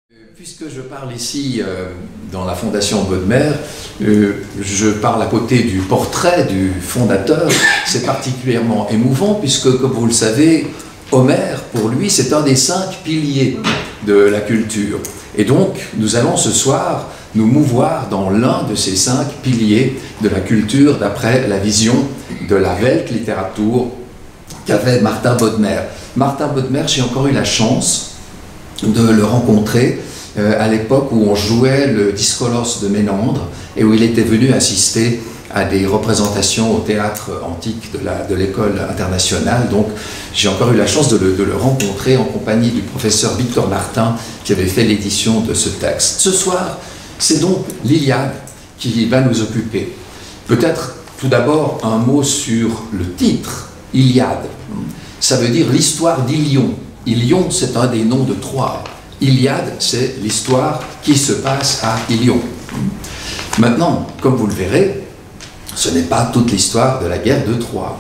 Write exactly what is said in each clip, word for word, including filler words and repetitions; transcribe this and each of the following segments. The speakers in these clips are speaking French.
Puisque je parle ici euh, dans la Fondation Bodmer, euh, je parle à côté du portrait du fondateur. C'est particulièrement émouvant puisque, comme vous le savez, Homère, pour lui, c'est un des cinq piliers de la culture. Et donc, nous allons ce soir nous mouvoir dans l'un de ces cinq piliers de la culture d'après la vision de la Weltliteratur qu'avait Martin Bodmer. Martin Bodmer, j'ai encore eu la chance de le rencontrer euh, à l'époque où on jouait le Dyskolos de Ménandre et où il était venu assister à des représentations au théâtre antique de l'école internationale. Donc j'ai encore eu la chance de le, de le rencontrer en compagnie du professeur Victor Martin qui avait fait l'édition de ce texte. Ce soir, c'est donc l'Iliade qui va nous occuper. Peut-être tout d'abord un mot sur le titre, Iliade. Ça veut dire l'histoire d'Ilion. Ilion, c'est un des noms de Troie. Iliade, c'est l'histoire qui se passe à Ilion. Maintenant, comme vous le verrez, ce n'est pas toute l'histoire de la guerre de Troie.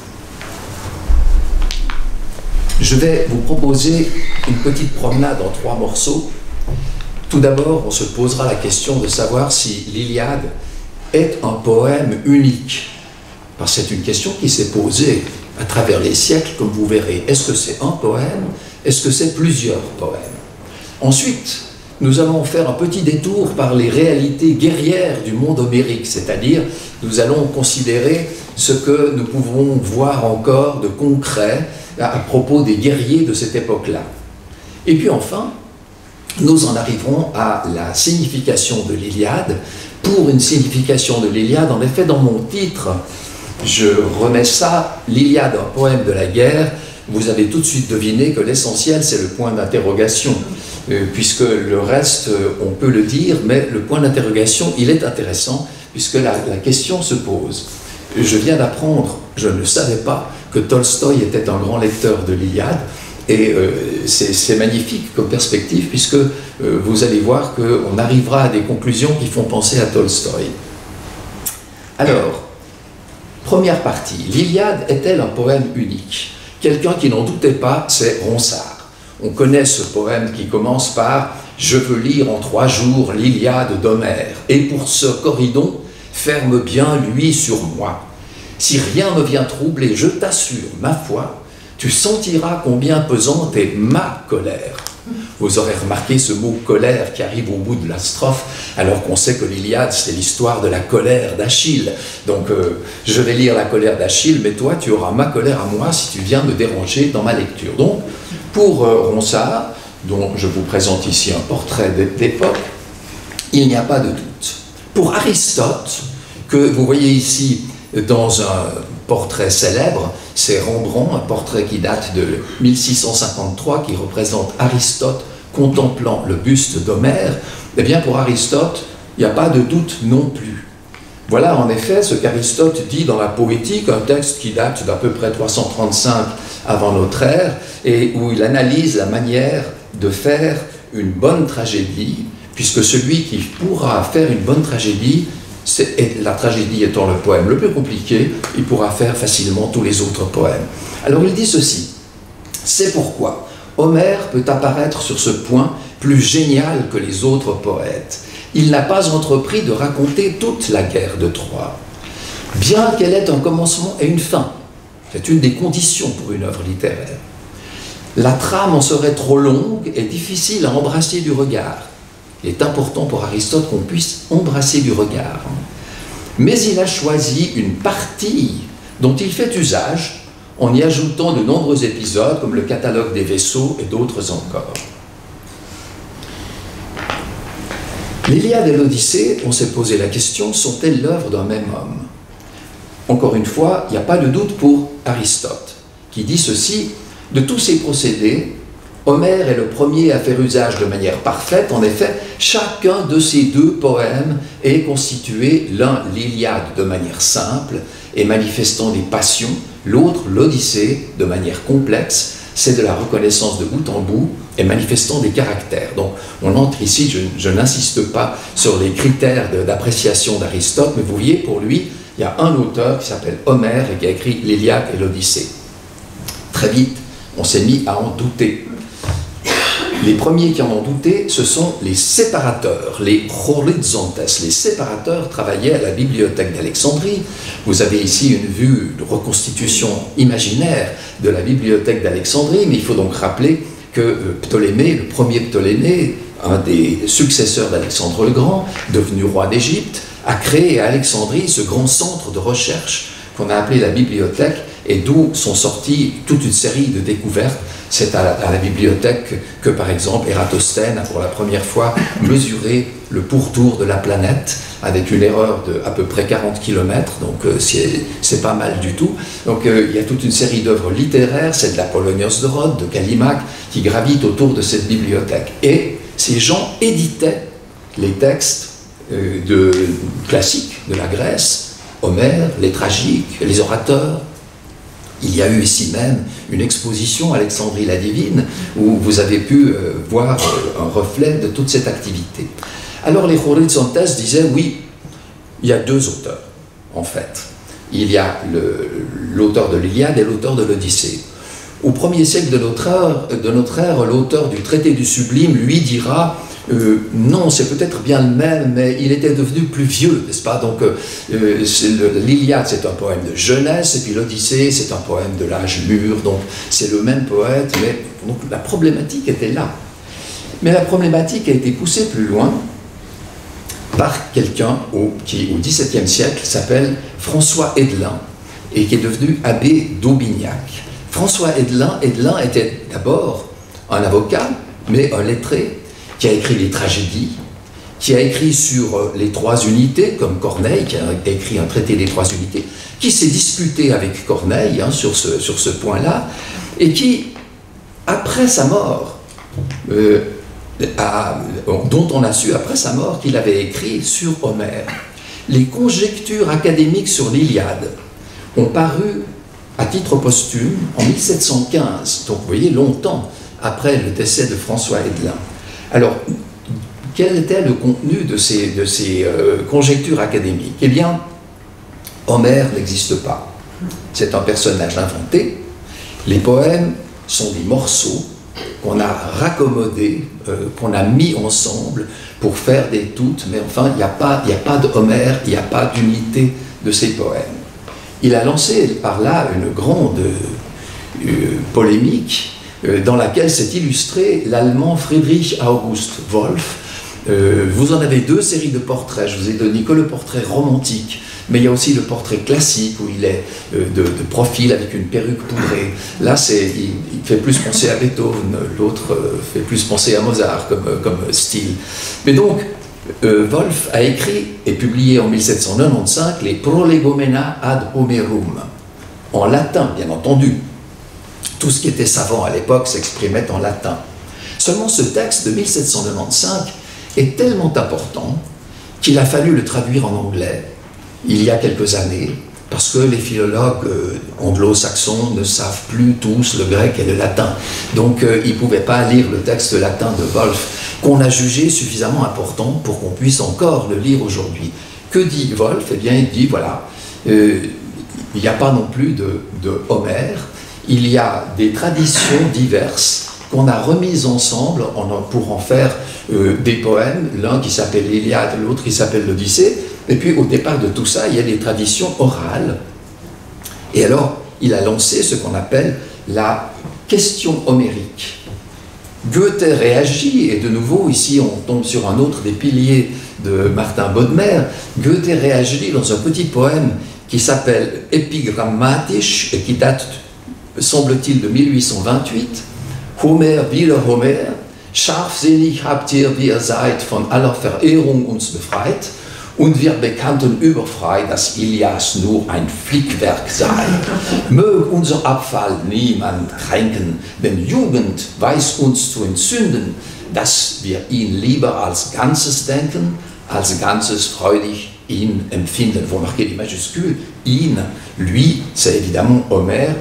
Je vais vous proposer une petite promenade en trois morceaux. Tout d'abord, on se posera la question de savoir si l'Iliade est un poème unique. Parce que c'est une question qui s'est posée à travers les siècles, comme vous verrez. Est-ce que c'est un poème? Est-ce que c'est plusieurs poèmes? Ensuite, nous allons faire un petit détour par les réalités guerrières du monde homérique, c'est-à-dire nous allons considérer ce que nous pouvons voir encore de concret à propos des guerriers de cette époque-là. Et puis enfin, nous en arriverons à la signification de l'Iliade. Pour une signification de l'Iliade, en effet, dans mon titre, je remets ça, l'Iliade, un poème de la guerre. Vous avez tout de suite deviné que l'essentiel, c'est le point d'interrogation, euh, puisque le reste, on peut le dire, mais le point d'interrogation, il est intéressant, puisque la, la question se pose. Je viens d'apprendre, je ne savais pas, que Tolstoï était un grand lecteur de l'Iliade, et euh, c'est magnifique comme perspective, puisque euh, vous allez voir qu'on arrivera à des conclusions qui font penser à Tolstoï. Alors, première partie, l'Iliade est-elle un poème unique? Quelqu'un qui n'en doutait pas, c'est Ronsard. On connaît ce poème qui commence par « Je veux lire en trois jours l'Iliade d'Homère, et pour ce Corydon, ferme bien lui sur moi. Si rien ne vient troubler, je t'assure, ma foi, tu sentiras combien pesante est ma colère. » Vous aurez remarqué ce mot « colère » qui arrive au bout de la strophe, alors qu'on sait que l'Iliade, c'est l'histoire de la colère d'Achille. Donc, euh, je vais lire la colère d'Achille, mais toi, tu auras ma colère à moi si tu viens me déranger dans ma lecture. Donc, pour euh, Ronsard, dont je vous présente ici un portrait d'époque, il n'y a pas de doute. Pour Aristote, que vous voyez ici dans un portrait célèbre, c'est Rembrandt, un portrait qui date de mille six cent cinquante-trois, qui représente Aristote contemplant le buste d'Homère. Eh bien, pour Aristote, il n'y a pas de doute non plus. Voilà en effet ce qu'Aristote dit dans la Poétique, un texte qui date d'à peu près trois cent trente-cinq avant notre ère, et où il analyse la manière de faire une bonne tragédie, puisque celui qui pourra faire une bonne tragédie, et la tragédie étant le poème le plus compliqué, il pourra faire facilement tous les autres poèmes. Alors il dit ceci: c'est pourquoi Homère peut apparaître sur ce point plus génial que les autres poètes. Il n'a pas entrepris de raconter toute la guerre de Troie, bien qu'elle ait un commencement et une fin. C'est une des conditions pour une œuvre littéraire. La trame en serait trop longue et difficile à embrasser du regard. Il est important pour Aristote qu'on puisse embrasser du regard. Mais il a choisi une partie dont il fait usage en y ajoutant de nombreux épisodes comme le catalogue des vaisseaux et d'autres encore. L'Iliade et l'Odyssée, on s'est posé la question, sont-elles l'œuvre d'un même homme? Encore une fois, il n'y a pas de doute pour Aristote, qui dit ceci: de tous ces procédés, Homère est le premier à faire usage de manière parfaite. En effet, chacun de ces deux poèmes est constitué, l'un l'Iliade de manière simple et manifestant des passions, l'autre l'Odyssée de manière complexe, c'est de la reconnaissance de bout en bout et manifestant des caractères. Donc on entre ici, je, je n'insiste pas sur les critères d'appréciation d'Aristote, mais vous voyez, pour lui, il y a un auteur qui s'appelle Homère et qui a écrit l'Iliade et l'Odyssée. Très vite, on s'est mis à en douter. Les premiers qui en ont douté, ce sont les séparateurs, les horizontes. Les séparateurs travaillaient à la bibliothèque d'Alexandrie. Vous avez ici une vue de reconstitution imaginaire de la bibliothèque d'Alexandrie, mais il faut donc rappeler que Ptolémée, le premier Ptolémée, un des successeurs d'Alexandre le Grand, devenu roi d'Égypte, a créé à Alexandrie ce grand centre de recherche qu'on a appelé la bibliothèque, et d'où sont sorties toute une série de découvertes. C'est à la, à la bibliothèque que, que, par exemple, Ératosthène a pour la première fois mesuré le pourtour de la planète avec une erreur de à peu près quarante kilomètres, donc euh, c'est pas mal du tout. Donc euh, il y a toute une série d'œuvres littéraires, c'est de l'Apollonios de Rhodes, de Callimaque, qui gravitent autour de cette bibliothèque. Et ces gens éditaient les textes euh, de, classiques de la Grèce, Homère, les tragiques, les orateurs. Il y a eu ici même une exposition Alexandrie la Divine où vous avez pu euh, voir euh, un reflet de toute cette activité. Alors les horizontes disaient oui, il y a deux auteurs en fait. Il y a l'auteur de l'Iliade et l'auteur de l'Odyssée. Au premier siècle de notre ère, de notre ère, l'auteur du traité du Sublime lui dira Euh, non, c'est peut-être bien le même, mais il était devenu plus vieux, n'est-ce pas? Donc, euh, l'Iliade, c'est un poème de jeunesse, et puis l'Odyssée, c'est un poème de l'âge mûr, donc c'est le même poète, mais donc, la problématique était là. Mais la problématique a été poussée plus loin par quelqu'un au, qui, au dix-septième siècle, s'appelle François Hedelin, et qui est devenu abbé d'Aubignac. François Hedelin, Hedelin était d'abord un avocat, mais un lettré, qui a écrit les tragédies, qui a écrit sur les trois unités, comme Corneille, qui a écrit un traité des trois unités, qui s'est disputé avec Corneille hein, sur ce, sur ce point-là, et qui, après sa mort, euh, a, dont on a su après sa mort qu'il avait écrit sur Homère. Les conjectures académiques sur l'Iliade ont paru à titre posthume en mille sept cent quinze, donc vous voyez, longtemps après le décès de François Hedelin. Alors, quel était le contenu de ces, de ces euh, conjectures académiques? Eh bien, Homère n'existe pas. C'est un personnage inventé. Les poèmes sont des morceaux qu'on a raccommodés, euh, qu'on a mis ensemble pour faire des toutes, mais enfin, il n'y a pas, il n'y a pas de Homère, il n'y a pas d'unité de ces poèmes. Il a lancé par là une grande euh, polémique dans laquelle s'est illustré l'allemand Friedrich August Wolf. Euh, vous en avez deux séries de portraits. Je vous ai donné que le portrait romantique, mais il y a aussi le portrait classique où il est euh, de, de profil avec une perruque poudrée. Là, il, il fait plus penser à Beethoven, l'autre euh, fait plus penser à Mozart comme, comme style. Mais donc, euh, Wolf a écrit et publié en mille sept cent quatre-vingt-quinze les Prolegomena ad Homerum, en latin, bien entendu. Tout ce qui était savant à l'époque s'exprimait en latin. Seulement ce texte de mille sept cent quatre-vingt-quinze est tellement important qu'il a fallu le traduire en anglais il y a quelques années, parce que les philologues euh, anglo-saxons ne savent plus tous le grec et le latin. Donc euh, ils ne pouvaient pas lire le texte latin de Wolf, qu'on a jugé suffisamment important pour qu'on puisse encore le lire aujourd'hui. Que dit Wolf? Eh bien, il dit, voilà, euh, il n'y a pas non plus de, de Homère, il y a des traditions diverses qu'on a remises ensemble pour en faire euh, des poèmes, l'un qui s'appelle l'Iliade, l'autre qui s'appelle l'Odyssée, et puis au départ de tout ça, il y a des traditions orales. Et alors, il a lancé ce qu'on appelle la question homérique. Goethe réagit, et de nouveau, ici on tombe sur un autre des piliers de Martin Bodmer. Goethe réagit dans un petit poème qui s'appelle Epigrammatisch et qui date, semble-t-il, de mille huit cent vingt-huit. Homer, wieder Homer, scharfsinnig habt ihr, wie ihr seid, von aller Verehrung uns befreit, und wir bekannten überfrei, dass Ilias nur ein Flickwerk sei. Mög unser Abfall niemand kränken, denn Jugend weiß uns zu entzünden, dass wir ihn lieber als Ganzes denken, als Ganzes freudig ihn empfinden. Vous remarquez les majuscules, ihn, lui, c'est évidemment Homère,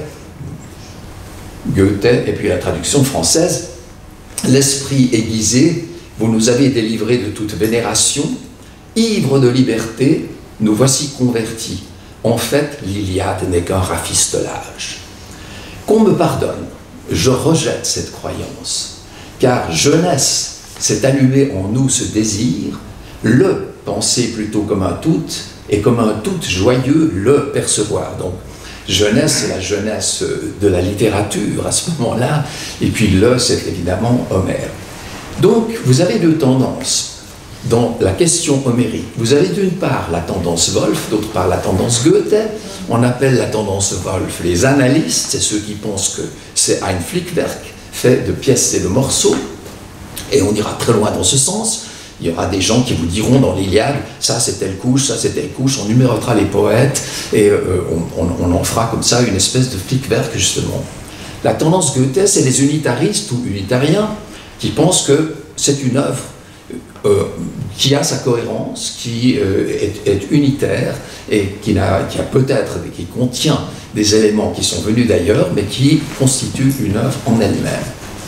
Goethe, et puis la traduction française, l'esprit aiguisé, vous nous avez délivrés de toute vénération, ivre de liberté, nous voici convertis. En fait, l'Iliade n'est qu'un rafistolage. Qu'on me pardonne, je rejette cette croyance. car jeunesse, c'est allumer en nous ce désir, le penser plutôt comme un tout, et comme un tout joyeux, le percevoir. Donc, jeunesse, c'est la jeunesse de la littérature à ce moment-là, et puis le, c'est évidemment Homère. Donc, vous avez deux tendances dans la question homérique. Vous avez d'une part la tendance Wolf, d'autre part la tendance Goethe. On appelle la tendance Wolf les analystes, c'est ceux qui pensent que c'est ein Flickwerk, fait de pièces et de morceaux, et on ira très loin dans ce sens. Il y aura des gens qui vous diront dans l'Iliade, ça c'est telle couche, ça c'est telle couche, on numérotera les poètes, et euh, on, on, on en fera comme ça une espèce de Flickwerk justement. La tendance Goethe, c'est les unitaristes ou unitariens qui pensent que c'est une œuvre euh, qui a sa cohérence, qui euh, est, est unitaire, et qui a, qui a peut-être, qui contient des éléments qui sont venus d'ailleurs, mais qui constitue une œuvre en elle-même.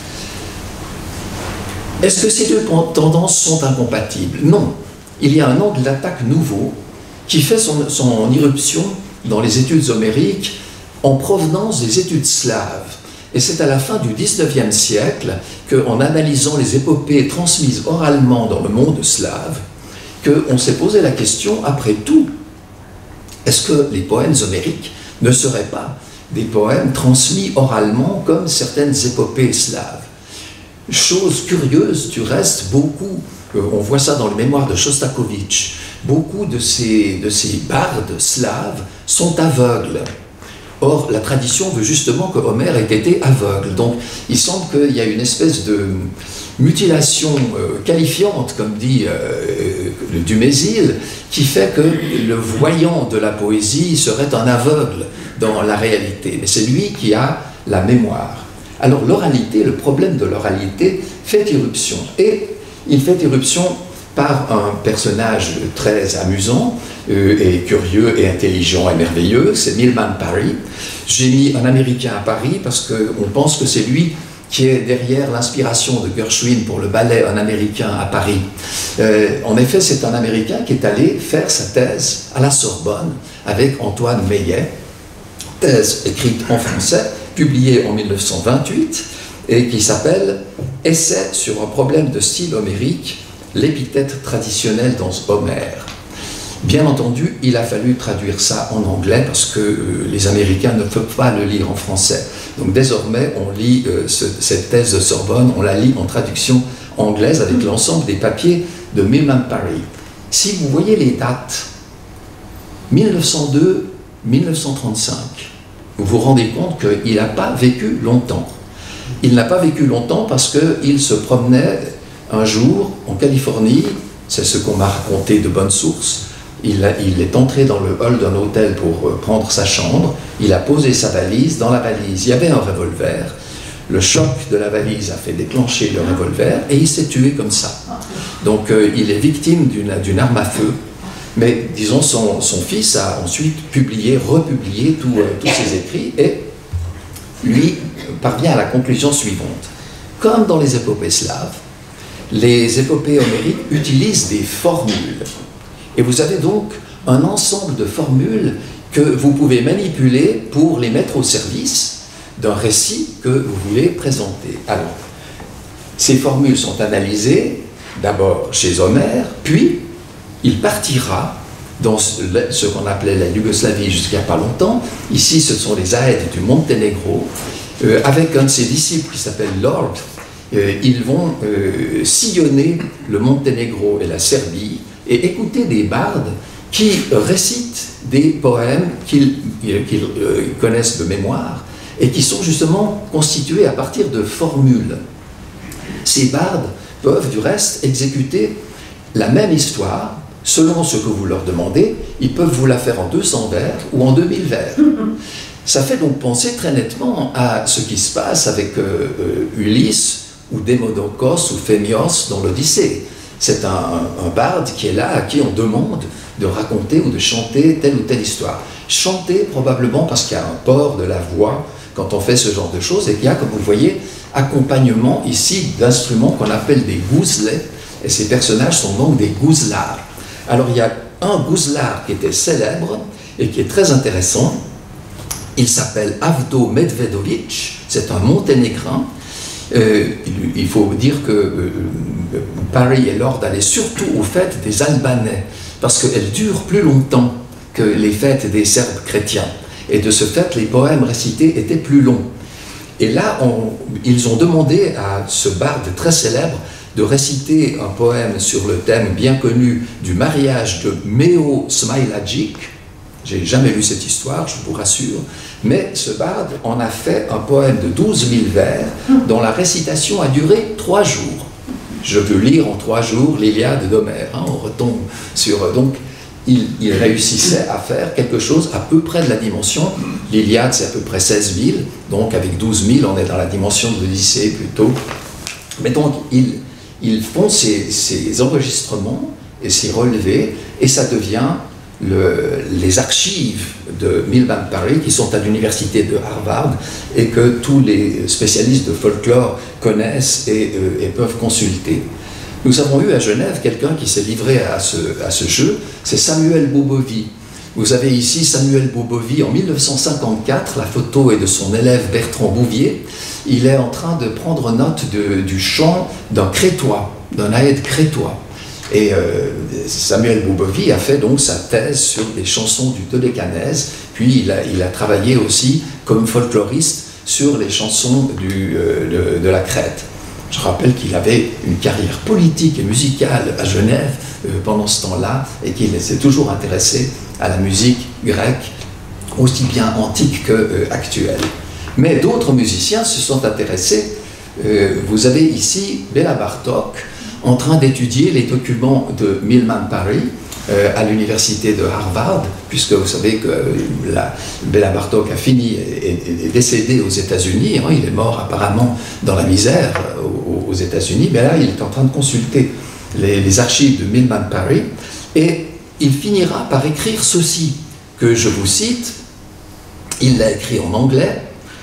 Est-ce que ces deux tendances sont incompatibles? Non. Il y a un angle d'attaque nouveau qui fait son, son irruption dans les études homériques en provenance des études slaves. Et c'est à la fin du dix-neuvième siècle qu'en analysant les épopées transmises oralement dans le monde slave, qu'on s'est posé la question, après tout, est-ce que les poèmes homériques ne seraient pas des poèmes transmis oralement comme certaines épopées slaves? Chose curieuse, du reste, beaucoup, euh, on voit ça dans le mémoire de Shostakovich, beaucoup de ces, de ces bardes slaves sont aveugles. Or, la tradition veut justement que Homère ait été aveugle. Donc, il semble qu'il y a une espèce de mutilation euh, qualifiante, comme dit euh, euh, Dumézil, qui fait que le voyant de la poésie serait un aveugle dans la réalité. Mais c'est lui qui a la mémoire. Alors l'oralité, le problème de l'oralité fait irruption. Et il fait irruption par un personnage très amusant euh, et curieux et intelligent et merveilleux, c'est Milman Parry. J'ai mis un Américain à Paris parce qu'on pense que c'est lui qui est derrière l'inspiration de Gershwin pour le ballet Un Américain à Paris. Euh, en effet, c'est un Américain qui est allé faire sa thèse à la Sorbonne avec Antoine Meillet, thèse écrite en français, publié en mille neuf cent vingt-huit, et qui s'appelle « Essai sur un problème de style homérique, l'épithète traditionnelle dans Homère ». Bien entendu, il a fallu traduire ça en anglais parce que euh, les Américains ne peuvent pas le lire en français. Donc désormais, on lit euh, ce, cette thèse de Sorbonne, on la lit en traduction anglaise avec l'ensemble des papiers de Milman Parry. Si vous voyez les dates, mille neuf cent deux à mille neuf cent trente-cinq, vous vous rendez compte qu'il n'a pas vécu longtemps. Il n'a pas vécu longtemps parce qu'il se promenait un jour en Californie, c'est ce qu'on m'a raconté de bonnes sources. Il, a, il est entré dans le hall d'un hôtel pour prendre sa chambre, il a posé sa valise, dans la valise il y avait un revolver, le choc de la valise a fait déclencher le revolver et il s'est tué comme ça. Donc euh, il est victime d'une d'une arme à feu. Mais, disons, son, son fils a ensuite publié, republié tous euh, tous ses écrits et lui parvient à la conclusion suivante. Comme dans les épopées slaves, les épopées homériques utilisent des formules. Et vous avez donc un ensemble de formules que vous pouvez manipuler pour les mettre au service d'un récit que vous voulez présenter. Alors, ces formules sont analysées d'abord chez Homère, puis il partira dans ce qu'on appelait la Yougoslavie jusqu'à pas longtemps. Ici, ce sont les Aèdes du Monténégro. Euh, avec un de ses disciples qui s'appelle Lord, euh, ils vont euh, sillonner le Monténégro et la Serbie et écouter des bardes qui récitent des poèmes qu'ils qu'ils, euh, connaissent de mémoire et qui sont justement constitués à partir de formules. Ces bardes peuvent du reste exécuter la même histoire. Selon ce que vous leur demandez, ils peuvent vous la faire en deux cents vers ou en deux mille vers. Ça fait donc penser très nettement à ce qui se passe avec euh, euh, Ulysse ou Démodocos ou Phémios dans l'Odyssée. C'est un, un, un barde qui est là, à qui on demande de raconter ou de chanter telle ou telle histoire. Chanter probablement parce qu'il y a un port de la voix quand on fait ce genre de choses et qu'il y a, comme vous voyez, accompagnement ici d'instruments qu'on appelle des gouzlets, et ces personnages sont donc des gouzlards. Alors il y a un gouzlard qui était célèbre et qui est très intéressant. Il s'appelle Avdo Medvedovic, c'est un monténégrin. Euh, il, il faut dire que euh, Parry et Lord allaient surtout aux fêtes des Albanais, parce qu'elles durent plus longtemps que les fêtes des Serbes chrétiens. Et de ce fait, les poèmes récités étaient plus longs. Et là, on, ils ont demandé à ce barde très célèbre de réciter un poème sur le thème bien connu du mariage de Meo Smailagic. J'ai jamais lu cette histoire, je vous rassure, mais ce barde en a fait un poème de douze mille vers dont la récitation a duré trois jours. Je veux lire en trois jours l'Iliade d'Homère, hein, on retombe sur... Donc, il, il réussissait à faire quelque chose à peu près de la dimension. L'Iliade, c'est à peu près seize mille, donc avec douze mille, on est dans la dimension de l'Odyssée plutôt. Mais donc, ils, ils font ces, ces enregistrements et ces relevés, et ça devient le, les archives de Milman Parry, qui sont à l'université de Harvard, et que tous les spécialistes de folklore connaissent et, euh, et peuvent consulter. Nous avons eu à Genève quelqu'un qui s'est livré à ce, à ce jeu, c'est Samuel Bobovi. Vous avez ici Samuel Bobovi en mille neuf cent cinquante-quatre, la photo est de son élève Bertrand Bouvier. Il est en train de prendre note de, du chant d'un crétois, d'un aède crétois. Et euh, Samuel Bobovi a fait donc sa thèse sur les chansons du Dodécanèse, puis il a, il a travaillé aussi comme folkloriste sur les chansons du, euh, de, de la Crète. Je rappelle qu'il avait une carrière politique et musicale à Genève euh, pendant ce temps-là, et qu'il s'est toujours intéressé à la musique grecque, aussi bien antique qu'actuelle. Euh, Mais d'autres musiciens se sont intéressés. Euh, vous avez ici Béla Bartók en train d'étudier les documents de Milman Parry euh, à l'université de Harvard, puisque vous savez que la, Béla Bartók a fini et est décédé aux États-Unis. Hein, il est mort apparemment dans la misère aux, aux États-Unis, mais là il est en train de consulter les, les archives de Milman Parry, et il finira par écrire ceci, que je vous cite. Il l'a écrit en anglais.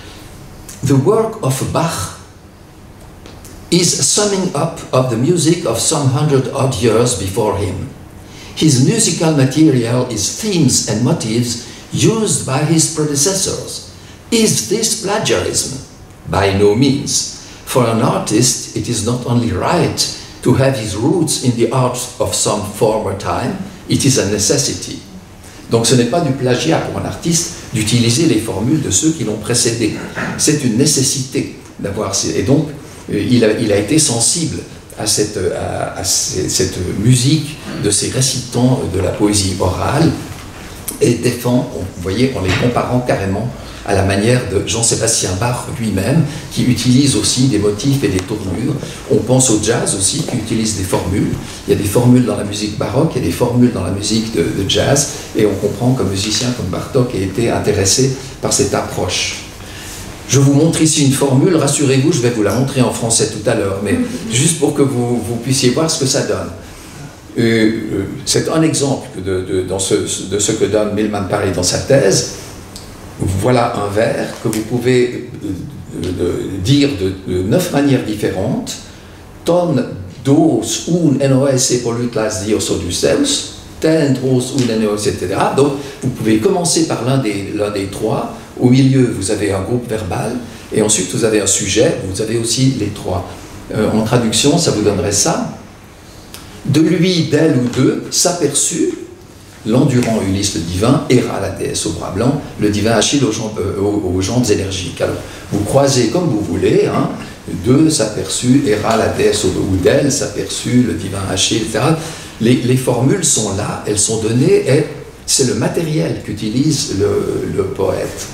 The work of Bach is a summing up of the music of some hundred odd years before him. His musical material is themes and motifs used by his predecessors. Is this plagiarism? By no means. For an artist, it is not only right to have his roots in the art of some former time, it is a necessity. Donc ce n'est pas du plagiat pour un artiste d'utiliser les formules de ceux qui l'ont précédé. C'est une nécessité d'avoir ces... Et donc, il a, il a été sensible à cette, à, à cette musique de ces récitants de la poésie orale, et défend, vous voyez, en les comparant carrément à la manière de Jean-Sébastien Bach lui-même, qui utilise aussi des motifs et des tournures. On pense au jazz aussi, qui utilise des formules. Il y a des formules dans la musique baroque, il y a des formules dans la musique de, de jazz, et on comprend qu'un musicien comme Bartók ait été intéressé par cette approche. Je vous montre ici une formule, rassurez-vous, je vais vous la montrer en français tout à l'heure, mais juste pour que vous, vous puissiez voir ce que ça donne. Euh, euh, c'est un exemple de, de, dans ce, de ce que donne Milman Parry dans sa thèse. Voilà un vers que vous pouvez de, de, dire de, de neuf manières différentes. Ton dos un nos polutlas dios odysseus, ten dos un nos, et cetera. Donc vous pouvez commencer par l'un des, l'un des trois. Au milieu, vous avez un groupe verbal, et ensuite vous avez un sujet, vous avez aussi les trois. Euh, en traduction, ça vous donnerait ça. De lui, d'elle ou d'eux, s'aperçut, l'endurant Ulysse le divin, Héra la déesse au bras blanc, le divin Achille aux jambes, euh, aux, aux jambes énergiques. Alors, vous croisez comme vous voulez, hein, d'eux s'aperçut, Héra la déesse ou d'elle s'aperçut, le divin Achille, et cetera. Les, les formules sont là, elles sont données, et c'est le matériel qu'utilise le, le poète.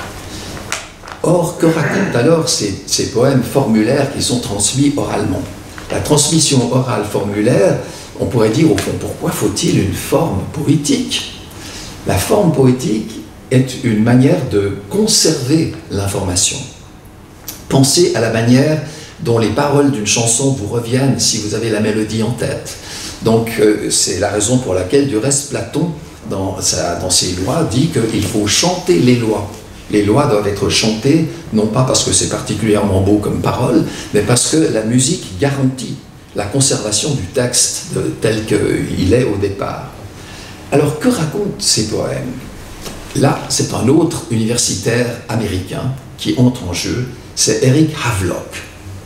Or, que racontent alors ces, ces poèmes formulaires qui sont transmis oralement? La transmission orale formulaire, on pourrait dire au fond, pourquoi faut-il une forme poétique? La forme poétique est une manière de conserver l'information. Pensez à la manière dont les paroles d'une chanson vous reviennent si vous avez la mélodie en tête. Donc, euh, c'est la raison pour laquelle, du reste, Platon, dans, sa, dans ses lois, dit qu'il faut chanter les lois. Les lois doivent être chantées, non pas parce que c'est particulièrement beau comme parole, mais parce que la musique garantit la conservation du texte de, tel qu'il est au départ. Alors, que racontent ces poèmes? Là, c'est un autre universitaire américain qui entre en jeu, c'est Eric Havelock.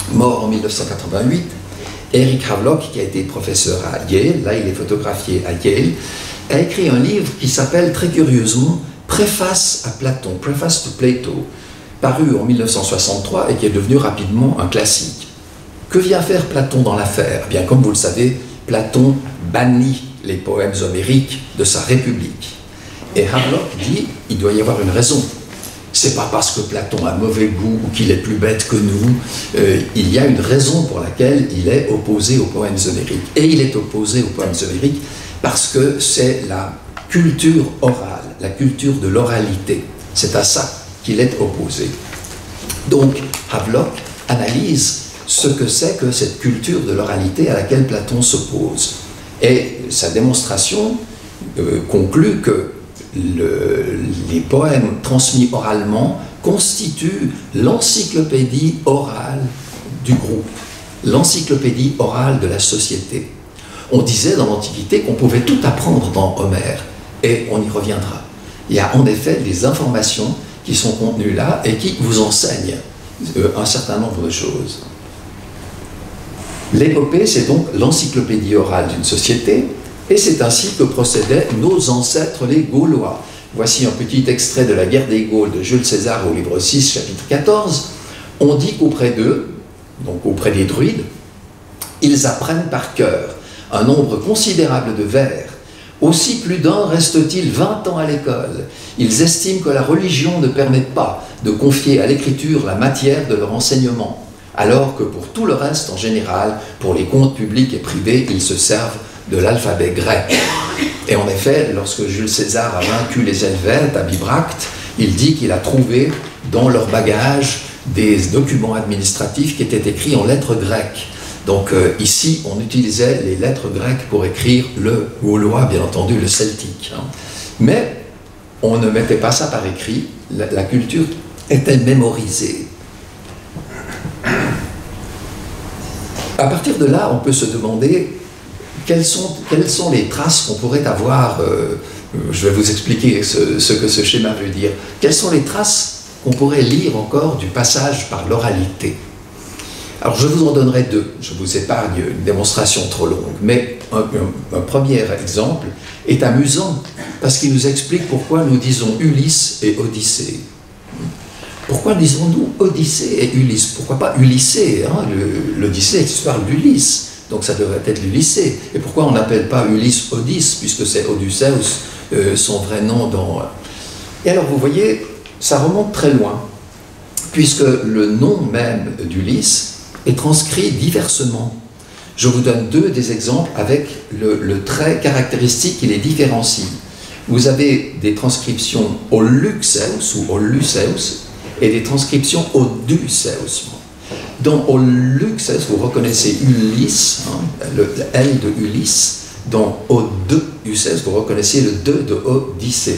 mort en mille neuf cent quatre-vingt-huit, Eric Havelock, qui a été professeur à Yale, là il est photographié à Yale, a écrit un livre qui s'appelle très curieusement Préface à Platon, Preface to Plato, paru en mille neuf cent soixante-trois et qui est devenu rapidement un classique. Que vient faire Platon dans l'affaire? Bien, comme vous le savez, Platon bannit les poèmes homériques de sa République. Et Havelock dit il doit y avoir une raison. C'est pas parce que Platon a mauvais goût ou qu'il est plus bête que nous. Euh, il y a une raison pour laquelle il est opposé aux poèmes homériques. Et il est opposé aux poèmes homériques parce que c'est la culture orale, la culture de l'oralité. C'est à ça qu'il est opposé. Donc, Havelock analyse ce que c'est que cette culture de l'oralité à laquelle Platon s'oppose. Et sa démonstration euh, conclut que le, les poèmes transmis oralement constituent l'encyclopédie orale du groupe, l'encyclopédie orale de la société. On disait dans l'Antiquité qu'on pouvait tout apprendre dans Homère, et on y reviendra. Il y a en effet des informations qui sont contenues là et qui vous enseignent euh, un certain nombre de choses. L'épopée, c'est donc l'encyclopédie orale d'une société, et c'est ainsi que procédaient nos ancêtres les Gaulois. Voici un petit extrait de la guerre des Gaules de Jules César au livre six, chapitre quatorze. On dit qu'auprès d'eux, donc auprès des druides, ils apprennent par cœur un nombre considérable de vers. Aussi plus d'un reste-t-il vingt ans à l'école. Ils estiment que la religion ne permet pas de confier à l'écriture la matière de leur enseignement, alors que pour tout le reste, en général, pour les contes publics et privés, ils se servent de l'alphabet grec. Et en effet, lorsque Jules César a vaincu les Helvètes à Bibracte, il dit qu'il a trouvé dans leur bagage des documents administratifs qui étaient écrits en lettres grecques. Donc euh, ici, on utilisait les lettres grecques pour écrire le gaulois, bien entendu, le celtique. Hein. Mais on ne mettait pas ça par écrit, la, la culture était mémorisée. À partir de là, on peut se demander quelles sont, quelles sont les traces qu'on pourrait avoir, euh, je vais vous expliquer ce, ce que ce schéma veut dire, quelles sont les traces qu'on pourrait lire encore du passage par l'oralité. Alors je vous en donnerai deux, je vous épargne une démonstration trop longue, mais un, un, un premier exemple est amusant parce qu'il nous explique pourquoi nous disons Ulysse et Odyssée. Pourquoi disons-nous Odyssée et Ulysse? Pourquoi pas Ulyssée, hein? L'Odyssée est l'histoire d'Ulysse, donc ça devrait être l'Ulyssée. Et pourquoi on n'appelle pas Ulysse Odysse, puisque c'est Odysseus, euh, son vrai nom dans... Et alors vous voyez, ça remonte très loin, puisque le nom même d'Ulysse est transcrit diversement. Je vous donne deux des exemples avec le, le trait caractéristique qui les différencie. Vous avez des transcriptions au Luxeus ou au Luceus et des transcriptions au Duceus. Dans au Luxeus, vous reconnaissez Ulysse, hein, le, le L de Ulysse. Dans au Duceus, vous reconnaissez le deux de Odyssée.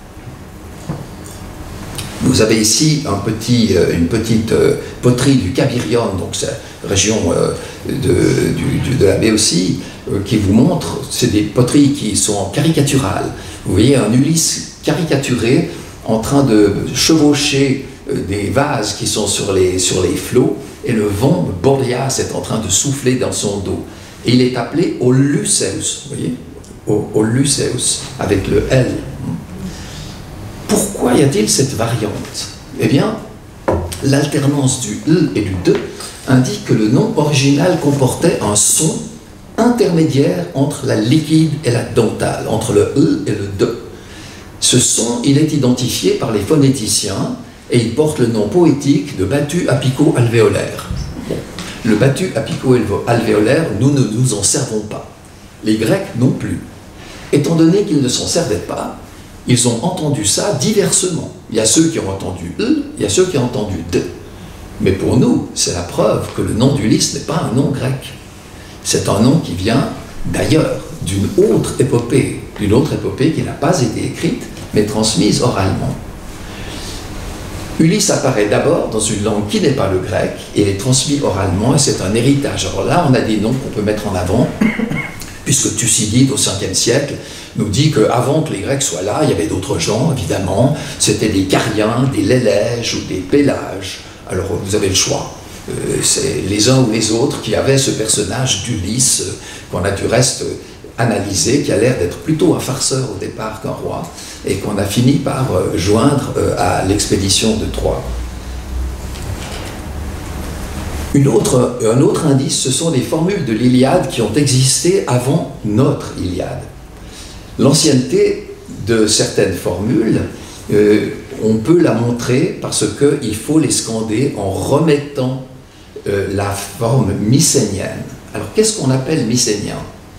Vous avez ici un petit, euh, une petite euh, poterie du Cabirion, donc c'est la région euh, de, du, du, de la Béotie, euh, qui vous montre, c'est des poteries qui sont caricaturales. Vous voyez un Ulysse caricaturé en train de chevaucher euh, des vases qui sont sur les, sur les flots, et le vent boréas est en train de souffler dans son dos. Et il est appelé au Luceus, vous voyez, au, au Luceus, avec le L. Pourquoi y a-t-il cette variante? Eh bien, l'alternance du « l » et du « de » indique que le nom original comportait un son intermédiaire entre la liquide et la dentale, entre le « l » et le « de ». Ce son, il est identifié par les phonéticiens et il porte le nom poétique de battu apico-alvéolaire. Bon. Le battu apico-alvéolaire, nous ne nous en servons pas. Les Grecs non plus. Étant donné qu'ils ne s'en servaient pas, ils ont entendu ça diversement. Il y a ceux qui ont entendu « l », il y a ceux qui ont entendu « de ». Mais pour nous, c'est la preuve que le nom d'Ulysse n'est pas un nom grec. C'est un nom qui vient d'ailleurs, d'une autre épopée, d'une autre épopée qui n'a pas été écrite, mais transmise oralement. Ulysse apparaît d'abord dans une langue qui n'est pas le grec, et est transmis oralement, et c'est un héritage. Alors là, on a des noms qu'on peut mettre en avant, puisque Thucydide, au cinquième siècle, nous dit qu'avant que les Grecs soient là, il y avait d'autres gens, évidemment. C'était des Cariens, des Lélèges ou des Pélages. Alors, vous avez le choix. euh, c'est les uns ou les autres qui avaient ce personnage d'Ulysse, euh, qu'on a du reste euh, analysé, qui a l'air d'être plutôt un farceur au départ qu'un roi, et qu'on a fini par euh, joindre euh, à l'expédition de Troie. Une autre, un autre indice, ce sont les formules de l'Iliade qui ont existé avant notre Iliade. L'ancienneté de certaines formules, euh, on peut la montrer parce qu'il faut les scander en remettant euh, la forme mycénienne. Alors, qu'est-ce qu'on appelle mycénien?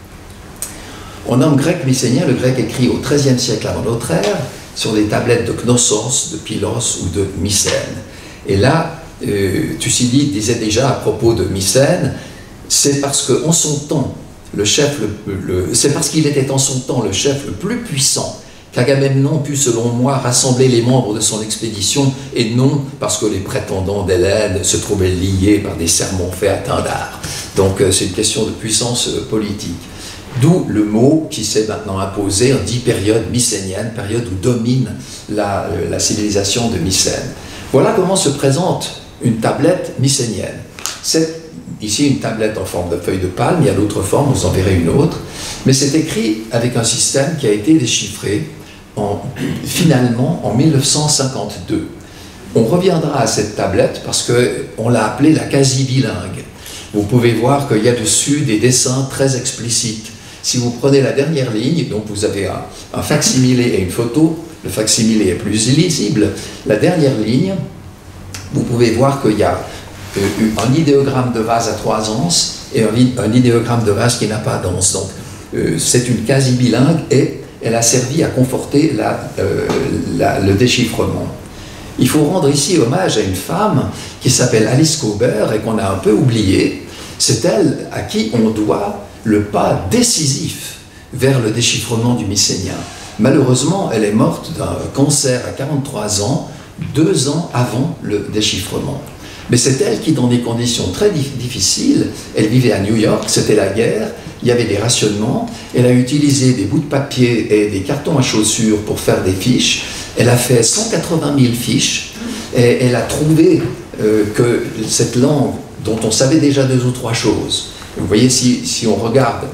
On nomme grec mycénien le grec écrit au treizième siècle avant notre ère sur les tablettes de Knossos, de Pylos ou de Mycène. Et là, Euh, Thucydide disait déjà à propos de Mycène, c'est parce qu'en son temps, le chef, le, le, c'est parce qu'il était en son temps le chef le plus puissant qu'Agamemnon put, selon moi, rassembler les membres de son expédition, et non parce que les prétendants d'Hélène se trouvaient liés par des sermons faits à Tindar. Donc euh, c'est une question de puissance euh, politique. D'où le mot qui s'est maintenant imposé, on dit période mycénienne, période où domine la, euh, la civilisation de Mycène. Voilà comment se présente une tablette mycénienne. C'est ici une tablette en forme de feuille de palme, il y a d'autres formes, vous en verrez une autre, mais c'est écrit avec un système qui a été déchiffré en, finalement en mille neuf cent cinquante-deux. On reviendra à cette tablette parce qu'on l'a appelée la quasi-bilingue. Vous pouvez voir qu'il y a dessus des dessins très explicites. Si vous prenez la dernière ligne, donc vous avez un, un facsimilé et une photo, le facsimilé est plus lisible, la dernière ligne, vous pouvez voir qu'il y a euh, un idéogramme de vase à trois anses et un, un idéogramme de vase qui n'a pas d'anse. Donc euh, c'est une quasi-bilingue et elle a servi à conforter la, euh, la, le déchiffrement. Il faut rendre ici hommage à une femme qui s'appelle Alice Cowber et qu'on a un peu oubliée. C'est elle à qui on doit le pas décisif vers le déchiffrement du mycénien. Malheureusement, elle est morte d'un cancer à quarante-trois ans, deux ans avant le déchiffrement. Mais c'est elle qui, dans des conditions très difficiles, elle vivait à New York, c'était la guerre, il y avait des rationnements, elle a utilisé des bouts de papier et des cartons à chaussures pour faire des fiches, elle a fait cent quatre-vingt mille fiches, et elle a trouvé euh, que cette langue, dont on savait déjà deux ou trois choses, vous voyez, si, si on regarde,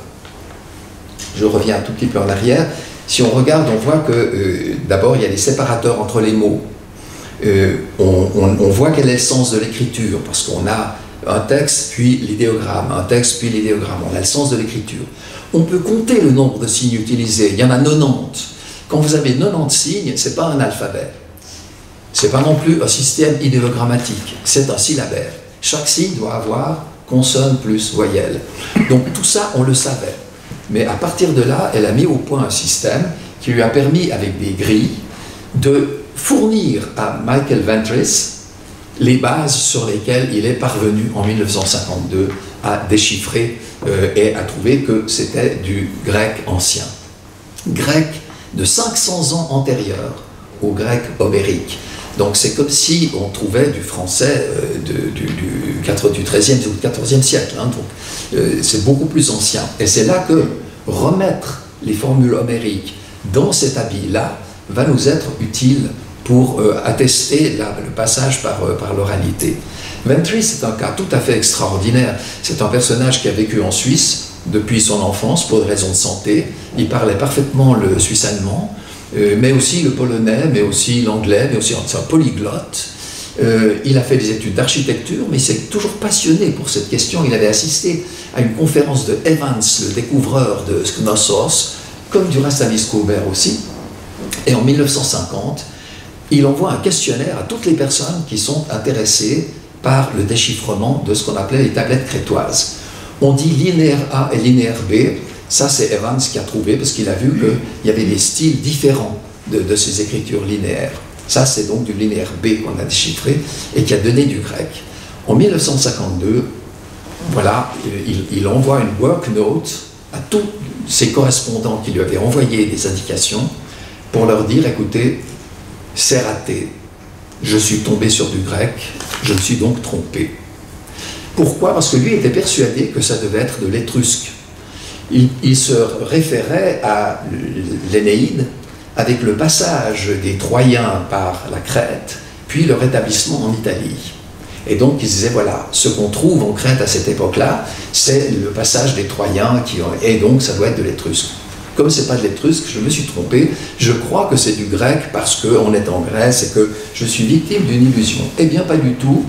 je reviens un tout petit peu en arrière, si on regarde, on voit que euh, d'abord il y a des séparateurs entre les mots. Euh, on, on, on voit quel est le sens de l'écriture, parce qu'on a un texte puis l'idéogramme, un texte puis l'idéogramme, on a le sens de l'écriture. On peut compter le nombre de signes utilisés, il y en a quatre-vingt-dix. Quand vous avez quatre-vingt-dix signes, ce n'est pas un alphabet. Ce n'est pas non plus un système idéogrammatique, c'est un syllabaire. Chaque signe doit avoir consonne plus voyelle. Donc tout ça, on le savait. Mais à partir de là, elle a mis au point un système qui lui a permis, avec des grilles, de fournir à Michael Ventris les bases sur lesquelles il est parvenu en mille neuf cent cinquante-deux à déchiffrer euh, et à trouver que c'était du grec ancien. Grec de cinq cents ans antérieur au grec homérique. Donc c'est comme si on trouvait du français euh, de, du, du, du treizième ou du quatorzième siècle. Hein, donc euh, c'est beaucoup plus ancien. Et c'est là que remettre les formules homériques dans cet habit-là va nous être utile pour euh, attester la, le passage par, euh, par l'oralité. Ventris est un cas tout à fait extraordinaire. C'est un personnage qui a vécu en Suisse depuis son enfance pour des raisons de santé. Il parlait parfaitement le suisse-allemand, euh, mais aussi le polonais, mais aussi l'anglais, mais aussi c'est un polyglotte. Euh, il a fait des études d'architecture, mais il s'est toujours passionné pour cette question. Il avait assisté à une conférence de Evans, le découvreur de Knossos, comme du reste Alice Cowber aussi. Et en mille neuf cent cinquante, il envoie un questionnaire à toutes les personnes qui sont intéressées par le déchiffrement de ce qu'on appelait les tablettes crétoises. On dit linéaire A et linéaire B, ça c'est Evans qui a trouvé parce qu'il a vu qu'il y avait des styles différents de, de ces écritures linéaires. Ça c'est donc du linéaire B qu'on a déchiffré et qui a donné du grec. En mille neuf cent cinquante-deux, voilà, il, il envoie une work note à tous ses correspondants qui lui avaient envoyé des indications pour leur dire, écoutez, c'est raté, je suis tombé sur du grec, je me suis donc trompé. Pourquoi? Parce que lui était persuadé que ça devait être de l'étrusque. Il, il se référait à l'Énéide avec le passage des Troyens par la Crète, puis le rétablissement en Italie. Et donc ils disaient, voilà, ce qu'on trouve en Crète à cette époque-là, c'est le passage des Troyens, qui ont, et donc ça doit être de l'étrusque. Comme ce n'est pas de l'étrusque, je me suis trompé, je crois que c'est du grec parce qu'on est en Grèce et que je suis victime d'une illusion. Eh bien, pas du tout.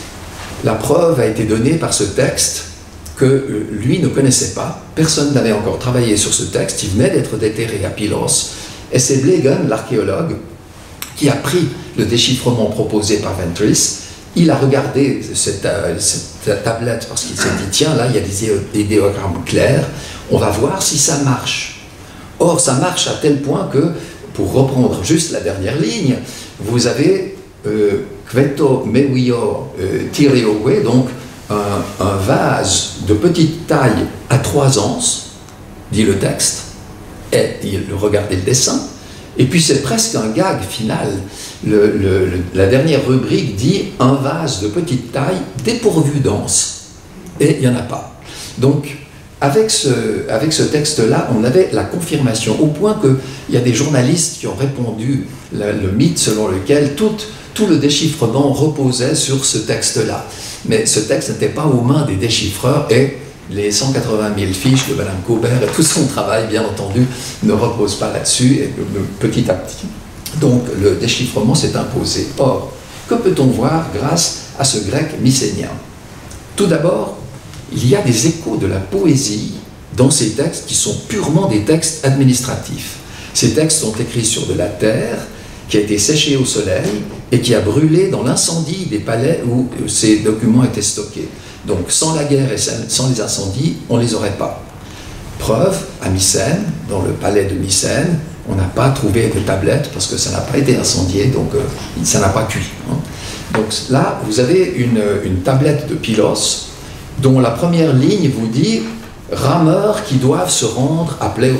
La preuve a été donnée par ce texte que lui ne connaissait pas. Personne n'avait encore travaillé sur ce texte, il venait d'être déterré à Pylos. Et c'est Blegen, l'archéologue, qui a pris le déchiffrement proposé par Ventris. Il a regardé cette, euh, cette tablette parce qu'il s'est dit, tiens, là, il y a des idéogrammes clairs, on va voir si ça marche. Or, ça marche à tel point que, pour reprendre juste la dernière ligne, vous avez euh, Kveto Mewio euh, Tiriowe, donc un, un vase de petite taille à trois anses, dit le texte, et il regardez le dessin, et puis c'est presque un gag final. Le, le, le, la dernière rubrique dit un vase de petite taille dépourvu d'anse, et il n'y en a pas. Donc, Avec ce, avec ce texte-là, on avait la confirmation, au point qu'il y a des journalistes qui ont répondu le, le mythe selon lequel tout, tout le déchiffrement reposait sur ce texte-là. Mais ce texte n'était pas aux mains des déchiffreurs et les cent quatre-vingt mille fiches de Madame Cobert et tout son travail, bien entendu, ne reposent pas là-dessus, et petit à petit. Donc le déchiffrement s'est imposé. Or, que peut-on voir grâce à ce grec mycénien? Tout d'abord, il y a des échos de la poésie dans ces textes qui sont purement des textes administratifs. Ces textes sont écrits sur de la terre qui a été séchée au soleil et qui a brûlé dans l'incendie des palais où ces documents étaient stockés. Donc sans la guerre et sans les incendies, on ne les aurait pas. Preuve, à Mycène, dans le palais de Mycène, on n'a pas trouvé de tablettes parce que ça n'a pas été incendié, donc euh, ça n'a pas cuit. Hein. Donc là, vous avez une, une tablette de Pylos dont la première ligne vous dit « rameurs qui doivent se rendre à Pleuron ».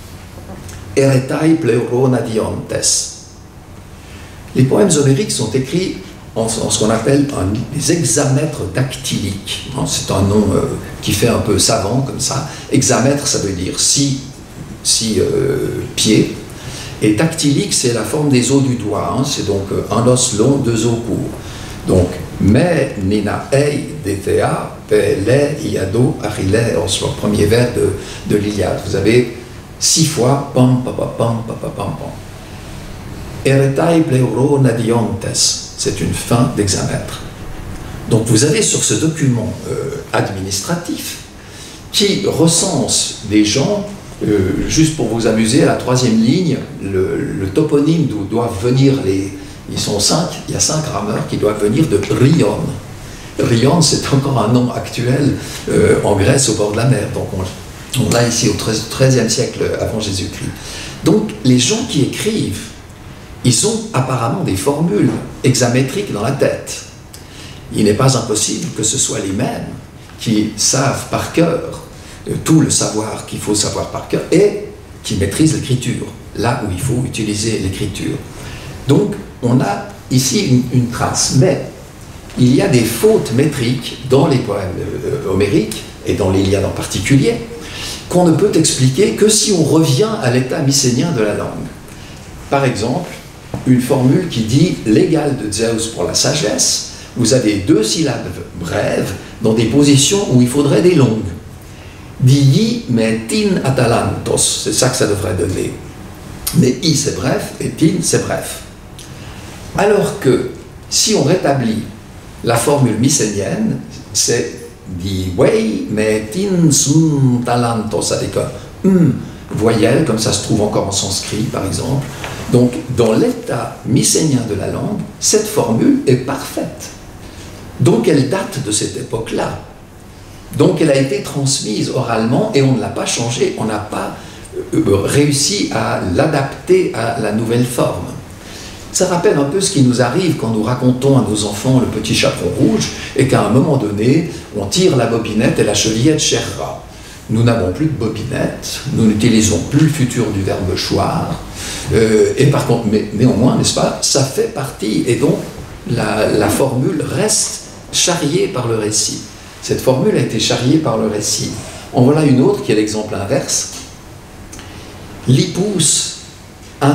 « Eretai Pleuron adiontes ». Les poèmes homériques sont écrits en, en ce qu'on appelle un, des hexamètres dactyliques. C'est un nom euh, qui fait un peu savant comme ça. Hexamètre, ça veut dire six, six euh, pieds. Et dactylique, c'est la forme des os du doigt. Hein. C'est donc euh, un os long, deux os courts. Donc, mais nina ei dta pele iado arile, le premier vers de, de l'Iliade. Vous avez six fois pam pam pam pam pam pam pam. Eretai pleuron adiontes, c'est une fin d'hexamètre. Donc vous avez sur ce document euh, administratif qui recense les gens, euh, juste pour vous amuser, à la troisième ligne, le, le toponyme d'où doivent venir les... Ils sont cinq, il y a cinq rameurs qui doivent venir de Rion. Rion, c'est encore un nom actuel euh, en Grèce au bord de la mer. Donc on, on l'a ici au treizième siècle avant Jésus-Christ. Donc les gens qui écrivent, ils ont apparemment des formules hexamétriques dans la tête. Il n'est pas impossible que ce soit les mêmes qui savent par cœur euh, tout le savoir qu'il faut savoir par cœur et qui maîtrisent l'écriture, là où il faut utiliser l'écriture. Donc, on a ici une, une trace, mais il y a des fautes métriques dans les poèmes euh, homériques, et dans l'Iliade en particulier, qu'on ne peut expliquer que si on revient à l'état mycénien de la langue. Par exemple, une formule qui dit « l'égal de Zeus pour la sagesse », vous avez deux syllabes brèves dans des positions où il faudrait des longues. « Dii me tin atalantos », c'est ça que ça devrait donner. Mais « i » c'est bref et « tin » c'est bref. Alors que, si on rétablit la formule mycénienne, c'est di wei me tin sum talantos avec un hum voyelle, comme ça se trouve encore en sanskrit par exemple. Donc, dans l'état mycénien de la langue, cette formule est parfaite. Donc, elle date de cette époque-là. Donc, elle a été transmise oralement et on ne l'a pas changée, on n'a pas euh, réussi à l'adapter à la nouvelle forme. Ça rappelle un peu ce qui nous arrive quand nous racontons à nos enfants le petit chaperon rouge et qu'à un moment donné, on tire la bobinette et la chevillette cherra. Nous n'avons plus de bobinette, nous n'utilisons plus le futur du verbe choir, euh, et par contre, mais, néanmoins, n'est-ce pas, ça fait partie, et donc la, la formule reste charriée par le récit. Cette formule a été charriée par le récit. En voilà une autre qui est l'exemple inverse. L'ipus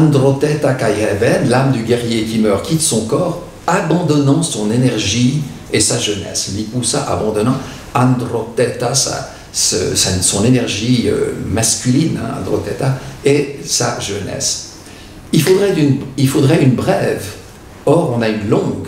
androteta kaireben, l'âme du guerrier qui meurt, quitte son corps, abandonnant son énergie et sa jeunesse. Lipoussa abandonnant androteta, sa, sa, son énergie euh, masculine, hein, androteta, et sa jeunesse. Il faudrait, une, il faudrait une brève, or on a une longue.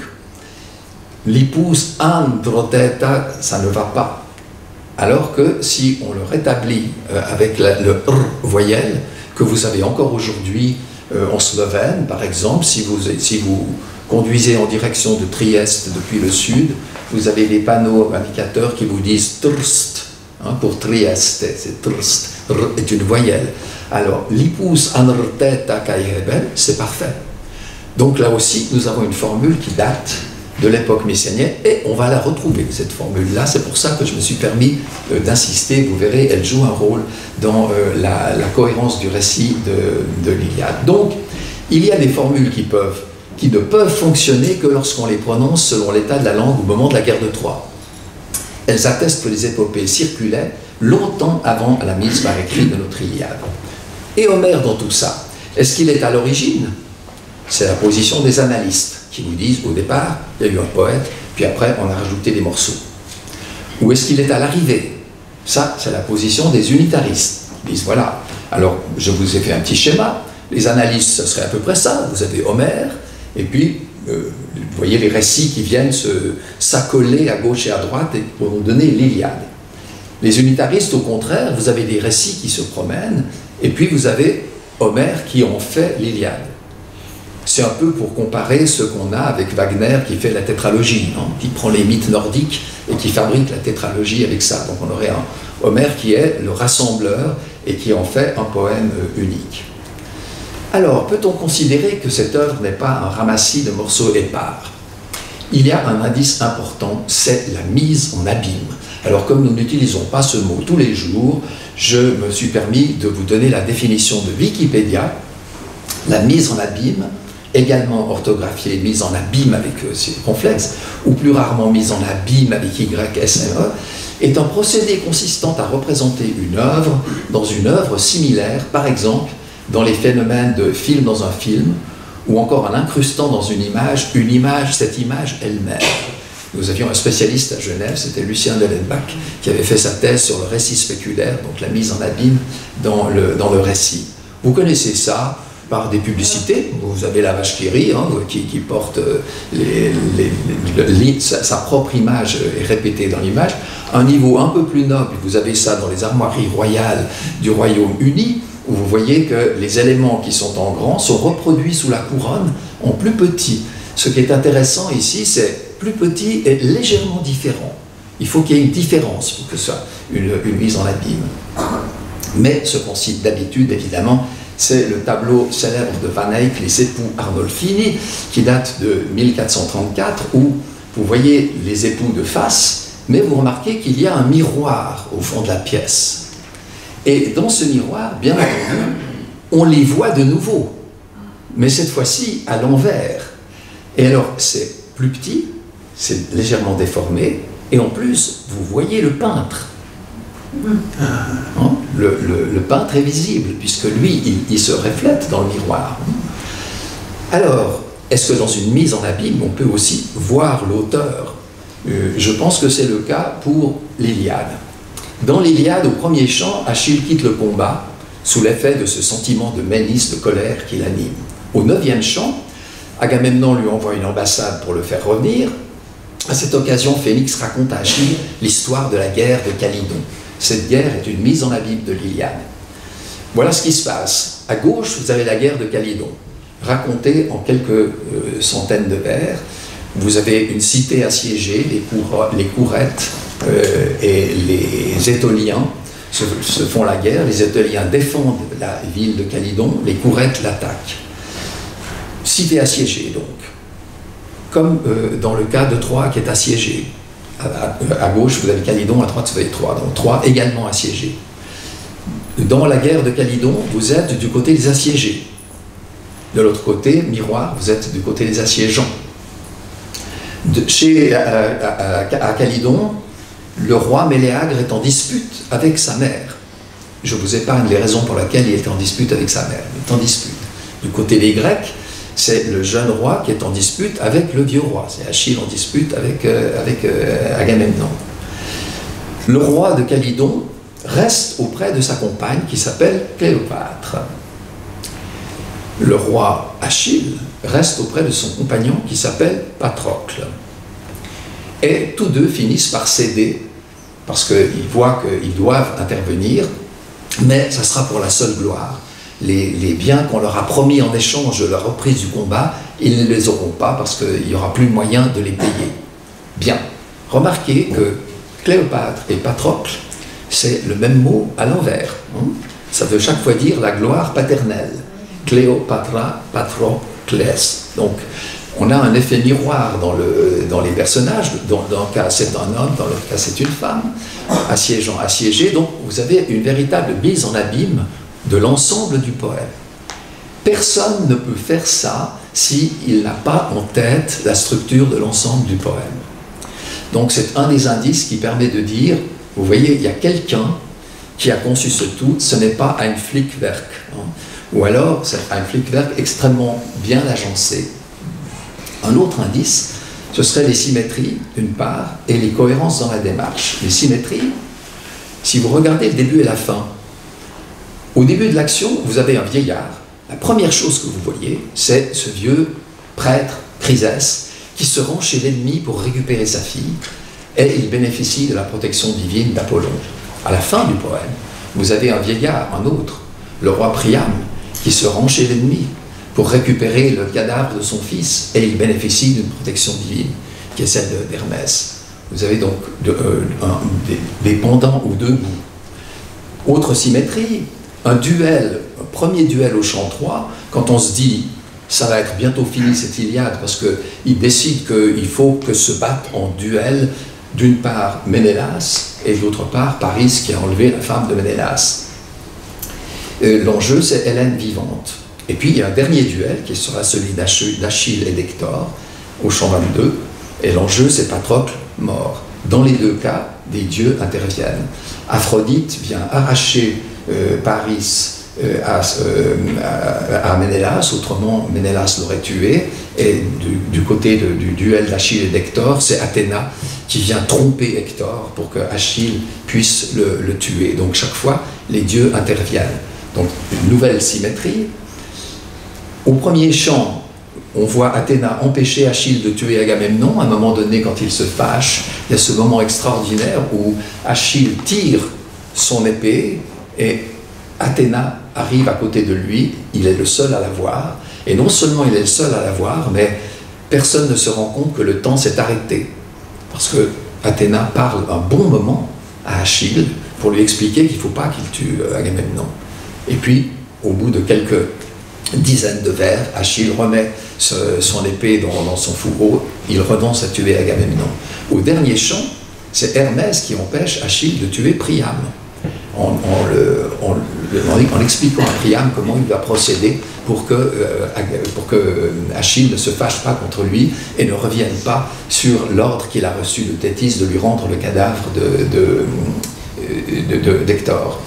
Lipous androteta, ça ne va pas. Alors que si on le rétablit euh, avec la, le R voyelle, que vous avez encore aujourd'hui euh, en slovène, par exemple, si vous, si vous conduisez en direction de Trieste depuis le sud, vous avez des panneaux indicateurs qui vous disent Trst, hein, pour Trieste, c'est Trst, R est une voyelle. Alors, Lipous androteta kairebel, c'est parfait. Donc là aussi, nous avons une formule qui date de l'époque messianienne, et on va la retrouver, cette formule-là. C'est pour ça que je me suis permis euh, d'insister. Vous verrez, elle joue un rôle dans euh, la, la cohérence du récit de, de l'Iliade. Donc, il y a des formules qui, peuvent, qui ne peuvent fonctionner que lorsqu'on les prononce selon l'état de la langue au moment de la guerre de Troie. Elles attestent que les épopées circulaient longtemps avant la mise par écrit de notre Iliade. Et Homère dans tout ça, est-ce qu'il est à l'origine? C'est la position des analystes, qui vous disent, au départ, il y a eu un poète, puis après, on a rajouté des morceaux. Ou est-ce qu'il est à l'arrivée? Ça, c'est la position des unitaristes. Ils disent, voilà, alors, je vous ai fait un petit schéma, les analystes, ce serait à peu près ça, vous avez Homère, et puis, euh, vous voyez les récits qui viennent s'accoler à gauche et à droite et pour nous donner l'Iliade. Les unitaristes, au contraire, vous avez des récits qui se promènent, et puis vous avez Homère qui en fait l'Iliade. C'est un peu pour comparer ce qu'on a avec Wagner qui fait la tétralogie, hein, qui prend les mythes nordiques et qui fabrique la tétralogie avec ça. Donc on aurait un Homère qui est le rassembleur et qui en fait un poème unique. Alors, peut-on considérer que cette œuvre n'est pas un ramassis de morceaux épars? Il y a un indice important, c'est la mise en abîme. Alors, comme nous n'utilisons pas ce mot tous les jours, je me suis permis de vous donner la définition de Wikipédia. La mise en abîme, également orthographiée, mise en abîme avec euh, circonflexe, ou plus rarement mise en abîme avec Y S M E, est un procédé consistant à représenter une œuvre dans une œuvre similaire, par exemple dans les phénomènes de film dans un film, ou encore en incrustant dans une image, une image, cette image elle-même. Nous avions un spécialiste à Genève, c'était Lucien Dellenbach, qui avait fait sa thèse sur le récit spéculaire, donc la mise en abîme dans le, dans le récit. Vous connaissez ça par des publicités. Vous avez la vache qui rit, hein, qui, qui porte les, les, les, les, sa, sa propre image est répétée dans l'image. Un niveau un peu plus noble, vous avez ça dans les armoiries royales du Royaume-Uni, où vous voyez que les éléments qui sont en grand sont reproduits sous la couronne en plus petit. Ce qui est intéressant ici, c'est plus petit et légèrement différent. Il faut qu'il y ait une différence pour que ce soit une, une mise en abîme. Mais ce qu'on cite d'habitude, évidemment, c'est le tableau célèbre de Van Eyck, Les époux Arnolfini, qui date de mille quatre cent trente-quatre, où vous voyez les époux de face, mais vous remarquez qu'il y a un miroir au fond de la pièce. Et dans ce miroir, bien entendu, on les voit de nouveau, mais cette fois-ci à l'envers. Et alors, c'est plus petit, c'est légèrement déformé, et en plus, vous voyez le peintre. Hein? Le, le, le peintre est visible, puisque lui, il, il se reflète dans le miroir. Alors, est-ce que dans une mise en abîme, on peut aussi voir l'auteur? euh, Je pense que c'est le cas pour l'Iliade. Dans l'Iliade, au premier chant, Achille quitte le combat sous l'effet de ce sentiment de ménis, de colère qui l'anime. Au neuvième chant, Agamemnon lui envoie une ambassade pour le faire revenir. À cette occasion, Phénix raconte à Achille l'histoire de la guerre de Calydon. Cette guerre est une mise en abîme de l'Iliade. Voilà ce qui se passe. À gauche, vous avez la guerre de Calydon, racontée en quelques euh, centaines de vers. Vous avez une cité assiégée, les, cour les courettes euh, et les Étoliens se, se font la guerre. Les Étoliens défendent la ville de Calydon, les courettes l'attaquent. Cité assiégée, donc. Comme euh, dans le cas de Troie qui est assiégée. À, à, à gauche, vous avez Calydon, à droite, vous avez Troie. Donc Troie également assiégée. Dans la guerre de Calydon, vous êtes du côté des assiégés. De l'autre côté, miroir, vous êtes du côté des assiégeants. De, chez, à, à, à Calydon, le roi Méléagre est en dispute avec sa mère. Je vous épargne les raisons pour lesquelles il est en dispute avec sa mère. Il est en dispute. Du côté des Grecs, c'est le jeune roi qui est en dispute avec le vieux roi. C'est Achille en dispute avec, euh, avec euh, Agamemnon. Le roi de Calydon reste auprès de sa compagne qui s'appelle Cléopâtre. Le roi Achille reste auprès de son compagnon qui s'appelle Patrocle. Et tous deux finissent par céder parce qu'ils voient qu'ils doivent intervenir, mais ça sera pour la seule gloire. Les, les biens qu'on leur a promis en échange de la reprise du combat, ils ne les auront pas parce qu'il n'y aura plus moyen de les payer. Bien, remarquez que Cléopâtre et Patrocle, c'est le même mot à l'envers. Hein? Ça veut chaque fois dire la gloire paternelle. Cléopatra, Patroclès. Donc, on a un effet miroir dans, le, dans les personnages. Dans, dans le cas, c'est un homme, dans l'autre cas, c'est une femme, assiégeant, assiégé. Donc, vous avez une véritable mise en abîme de l'ensemble du poème. Personne ne peut faire ça s'il n'a pas en tête la structure de l'ensemble du poème. Donc, c'est un des indices qui permet de dire, vous voyez, il y a quelqu'un qui a conçu ce tout, ce n'est pas ein Flickwerk, hein, ou alors c'est un Flickwerk extrêmement bien agencé. Un autre indice, ce serait les symétries, d'une part, et les cohérences dans la démarche. Les symétries, si vous regardez le début et la fin, au début de l'action, vous avez un vieillard. La première chose que vous voyez, c'est ce vieux prêtre, Chrysès, qui se rend chez l'ennemi pour récupérer sa fille, et il bénéficie de la protection divine d'Apollon. À la fin du poème, vous avez un vieillard, un autre, le roi Priam, qui se rend chez l'ennemi pour récupérer le cadavre de son fils, et il bénéficie d'une protection divine, qui est celle d'Hermès. Vous avez donc de, euh, un, des, des pendants ou deux bouts. Autre symétrie, un duel, un premier duel au champ trois, quand on se dit ça va être bientôt fini cette Iliade, parce qu'il décide qu'il faut que se battent en duel, d'une part Ménélas, et d'autre part Paris qui a enlevé la femme de Ménélas. L'enjeu, c'est Hélène vivante. Et puis il y a un dernier duel qui sera celui d'Achille et d'Hector au champ vingt-deux, et l'enjeu, c'est Patrocle mort. Dans les deux cas, des dieux interviennent. Aphrodite vient arracher euh, Paris euh, à, euh, à, à Ménélas, autrement Ménélas l'aurait tué, et du, du côté de, du duel d'Achille et d'Hector, c'est Athéna qui vient tromper Hector pour que Achille puisse le, le tuer. Donc chaque fois, les dieux interviennent. Donc une nouvelle symétrie. Au premier chant, on voit Athéna empêcher Achille de tuer Agamemnon. À un moment donné, quand il se fâche, il y a ce moment extraordinaire où Achille tire son épée et Athéna arrive à côté de lui. Il est le seul à la voir. Et non seulement il est le seul à la voir, mais personne ne se rend compte que le temps s'est arrêté. Parce que Athéna parle un bon moment à Achille pour lui expliquer qu'il ne faut pas qu'il tue Agamemnon. Et puis, au bout de quelques dizaines de vers, Achille remet ce, son épée dans, dans son fourreau, il renonce à tuer Agamemnon. Au dernier chant, c'est Hermès qui empêche Achille de tuer Priam, en, en, le, en, le, en expliquant à Priam comment il doit procéder pour que, euh, pour que Achille ne se fâche pas contre lui et ne revienne pas sur l'ordre qu'il a reçu de Thétis de lui rendre le cadavre de, de, de, de, d'Hector.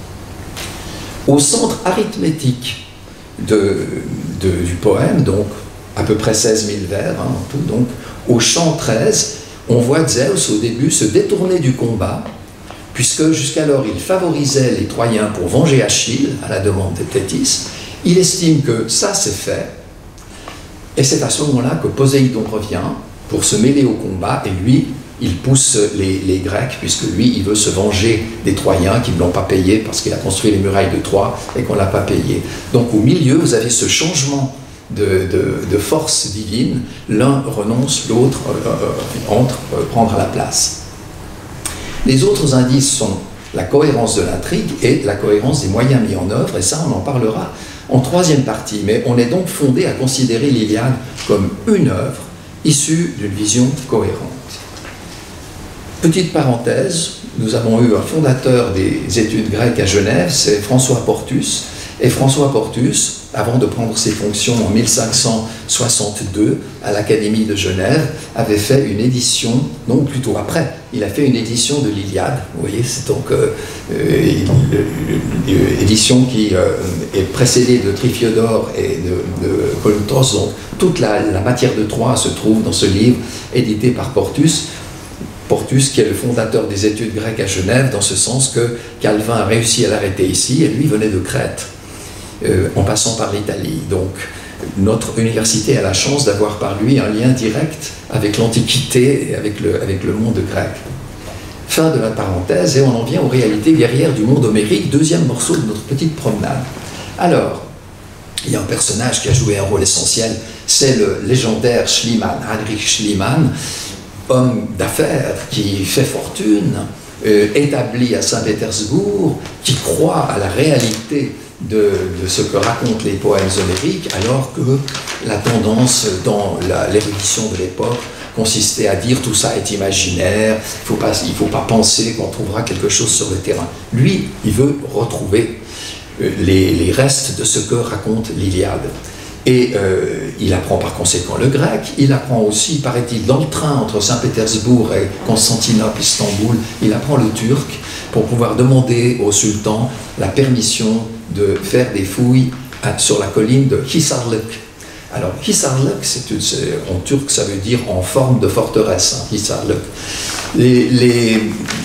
Au centre arithmétique de, de, du poème, donc à peu près seize mille vers hein, en tout, donc au chant treize, on voit Zeus au début se détourner du combat, puisque jusqu'alors il favorisait les Troyens pour venger Achille à la demande de Thétis. Il estime que ça c'est fait, et c'est à ce moment-là que Poséidon revient pour se mêler au combat, et lui, il pousse les, les Grecs, puisque lui, il veut se venger des Troyens qui ne l'ont pas payé parce qu'il a construit les murailles de Troie et qu'on ne l'a pas payé. Donc au milieu, vous avez ce changement de, de, de force divine, l'un renonce, l'autre euh, entre euh, prendre la place. Les autres indices sont la cohérence de l'intrigue et la cohérence des moyens mis en œuvre, et ça on en parlera en troisième partie, mais on est donc fondé à considérer l'Iliade comme une œuvre issue d'une vision cohérente. Petite parenthèse, nous avons eu un fondateur des études grecques à Genève, c'est François Portus, et François Portus avant de prendre ses fonctions en mille cinq cent soixante-deux à l'Académie de Genève, avait fait une édition, non plutôt après, il a fait une édition de l'Iliade. Vous voyez, c'est donc euh, une édition qui euh, est précédée de Triphyodore et de, de Kolutros. Donc toute la, la matière de Troie se trouve dans ce livre édité par Portus. Portus, qui est le fondateur des études grecques à Genève, dans ce sens que Calvin a réussi à l'arrêter ici, et lui venait de Crète, euh, en passant par l'Italie. Donc, notre université a la chance d'avoir par lui un lien direct avec l'Antiquité et avec le, avec le monde grec. Fin de la parenthèse, et on en vient aux réalités guerrières du monde homérique, deuxième morceau de notre petite promenade. Alors, il y a un personnage qui a joué un rôle essentiel, c'est le légendaire Schliemann, Heinrich Schliemann, homme d'affaires qui fait fortune, euh, établi à Saint-Pétersbourg, qui croit à la réalité de, de ce que racontent les poèmes homériques, alors que la tendance dans l'érudition de l'époque consistait à dire tout ça est imaginaire, il ne faut pas, il faut pas penser qu'on trouvera quelque chose sur le terrain. Lui, il veut retrouver euh, les, les restes de ce que raconte l'Iliade. Et euh, il apprend par conséquent le grec, il apprend aussi, paraît-il, dans le train entre Saint-Pétersbourg et Constantinople, Istanbul, il apprend le turc pour pouvoir demander au sultan la permission de faire des fouilles à, sur la colline de Hisarlık. Alors, Hisarlık, en turc, ça veut dire en forme de forteresse, hein, Hisarlık. Les, les,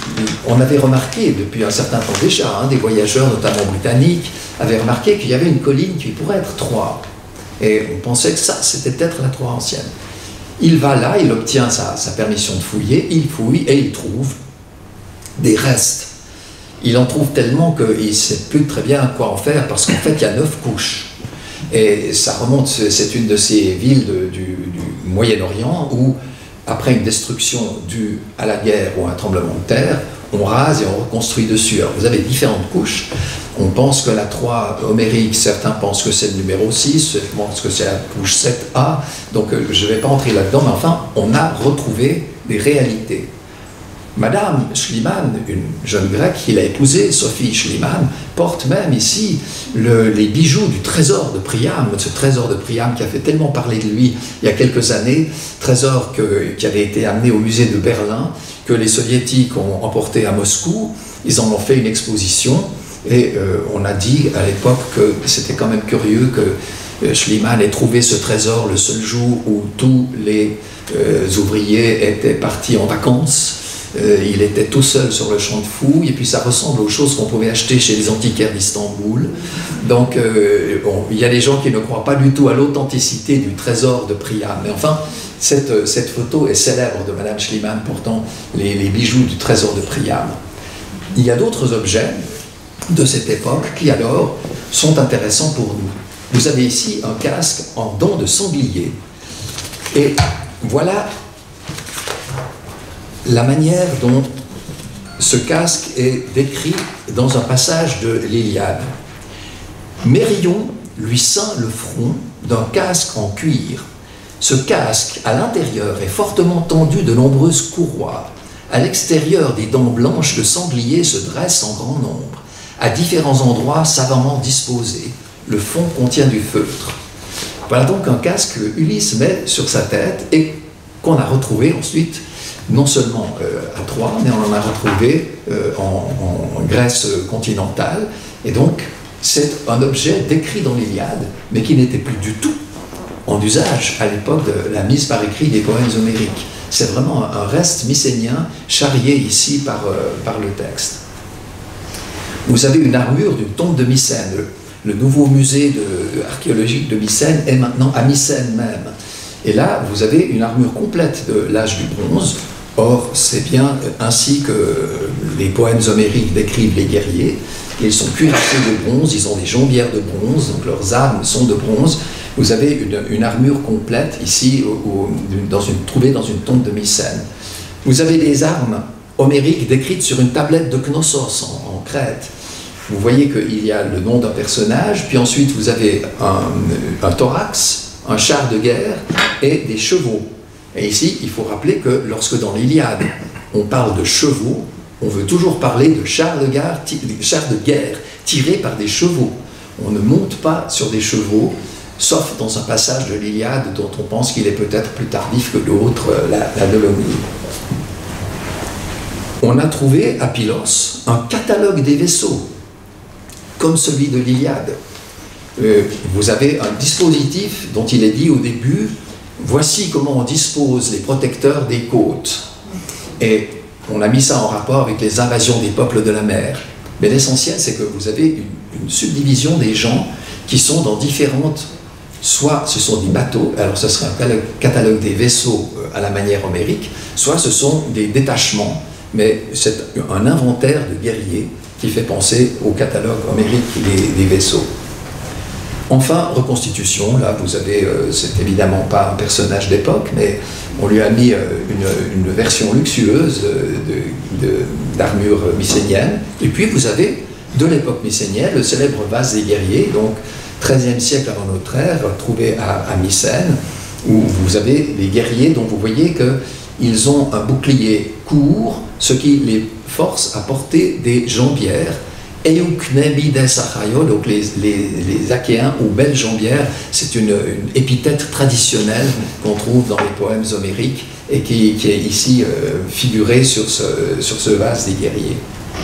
on avait remarqué depuis un certain temps déjà, hein, des voyageurs, notamment britanniques, avaient remarqué qu'il y avait une colline qui pourrait être Troie. Et on pensait que ça, c'était peut-être la Troie ancienne. Il va là, il obtient sa, sa permission de fouiller, il fouille et il trouve des restes. Il en trouve tellement qu'il ne sait plus très bien quoi en faire, parce qu'en fait, il y a neuf couches. Et ça remonte, c'est une de ces villes de, du, du Moyen-Orient où, après une destruction due à la guerre ou à un tremblement de terre, on rase et on reconstruit dessus. Alors vous avez différentes couches. On pense que la Troie homérique, certains pensent que c'est le numéro six, je pense que c'est la couche sept A, donc je ne vais pas entrer là-dedans, mais enfin, on a retrouvé des réalités. Madame Schliemann, une jeune grecque qu'il a épousée, Sophie Schliemann, porte même ici le, les bijoux du trésor de Priam, ce trésor de Priam qui a fait tellement parler de lui il y a quelques années, trésor que, qui avait été amené au musée de Berlin, que les soviétiques ont emporté à Moscou, ils en ont fait une exposition, et euh, on a dit à l'époque que c'était quand même curieux que euh, Schliemann ait trouvé ce trésor le seul jour où tous les euh, ouvriers étaient partis en vacances. Euh, il était tout seul sur le champ de fouilles, et puis ça ressemble aux choses qu'on pouvait acheter chez les antiquaires d'Istanbul. Donc euh, bon, il y a des gens qui ne croient pas du tout à l'authenticité du trésor de Priam. Mais enfin, cette, cette photo est célèbre de Madame Schliemann portant les, les bijoux du trésor de Priam. Il y a d'autres objets de cette époque qui alors sont intéressants pour nous. Vous avez ici un casque en dents de sanglier. Et voilà la manière dont ce casque est décrit dans un passage de l'Iliade. Mérion lui ceint le front d'un casque en cuir. Ce casque, à l'intérieur, est fortement tendu de nombreuses courroies. À l'extérieur, des dents blanches de sanglier se dressent en grand nombre, à différents endroits savamment disposés. Le fond contient du feutre. Voilà donc un casque que Ulysse met sur sa tête et qu'on a retrouvé ensuite non seulement euh, à Troie, mais on en a retrouvé euh, en, en Grèce continentale. Et donc, c'est un objet décrit dans l'Iliade, mais qui n'était plus du tout en usage à l'époque de la mise par écrit des poèmes homériques. C'est vraiment un reste mycénien charrié ici par, euh, par le texte. Vous avez une armure d'une tombe de Mycène. Le, le nouveau musée de, archéologique de Mycène est maintenant à Mycène même. Et là, vous avez une armure complète de l'âge du bronze. Or, c'est bien ainsi que les poèmes homériques décrivent les guerriers. Ils sont cuirassés de bronze, ils ont des jambières de bronze, donc leurs armes sont de bronze. Vous avez une, une armure complète ici, au, au, dans une, trouvée dans une tombe de Mycène. Vous avez des armes homériques décrites sur une tablette de Knossos en, en Crète. Vous voyez qu'il y a le nom d'un personnage, puis ensuite vous avez un, un thorax, un char de guerre et des chevaux. Et ici, il faut rappeler que lorsque dans l'Iliade, on parle de chevaux, on veut toujours parler de chars de guerre, chars de guerre tirés par des chevaux. On ne monte pas sur des chevaux, sauf dans un passage de l'Iliade dont on pense qu'il est peut-être plus tardif que d'autres, la, la Dolomie. On a trouvé à Pylos un catalogue des vaisseaux, comme celui de l'Iliade. Euh, vous avez un dispositif dont il est dit au début, voici comment on dispose les protecteurs des côtes. Et on a mis ça en rapport avec les invasions des peuples de la mer. Mais l'essentiel, c'est que vous avez une, une subdivision des gens qui sont dans différentes... Soit ce sont des bateaux, alors ce serait un catalogue des vaisseaux à la manière homérique, soit ce sont des détachements, mais c'est un inventaire de guerriers qui fait penser au catalogue homérique des, des vaisseaux. Enfin, reconstitution, là vous avez, euh, c'est évidemment pas un personnage d'époque, mais on lui a mis euh, une, une version luxueuse d'armure mycénienne, et puis vous avez de l'époque mycénienne le célèbre vase des guerriers, donc treizième siècle avant notre ère, trouvé à, à Mycène, où vous avez les guerriers dont vous voyez qu'ils ont un bouclier court, ce qui les force à porter des jambières. Donc les, les, les Achéens ou belles jambières, c'est une, une épithète traditionnelle qu'on trouve dans les poèmes homériques et qui, qui est ici euh, figurée sur ce, sur ce vase des guerriers.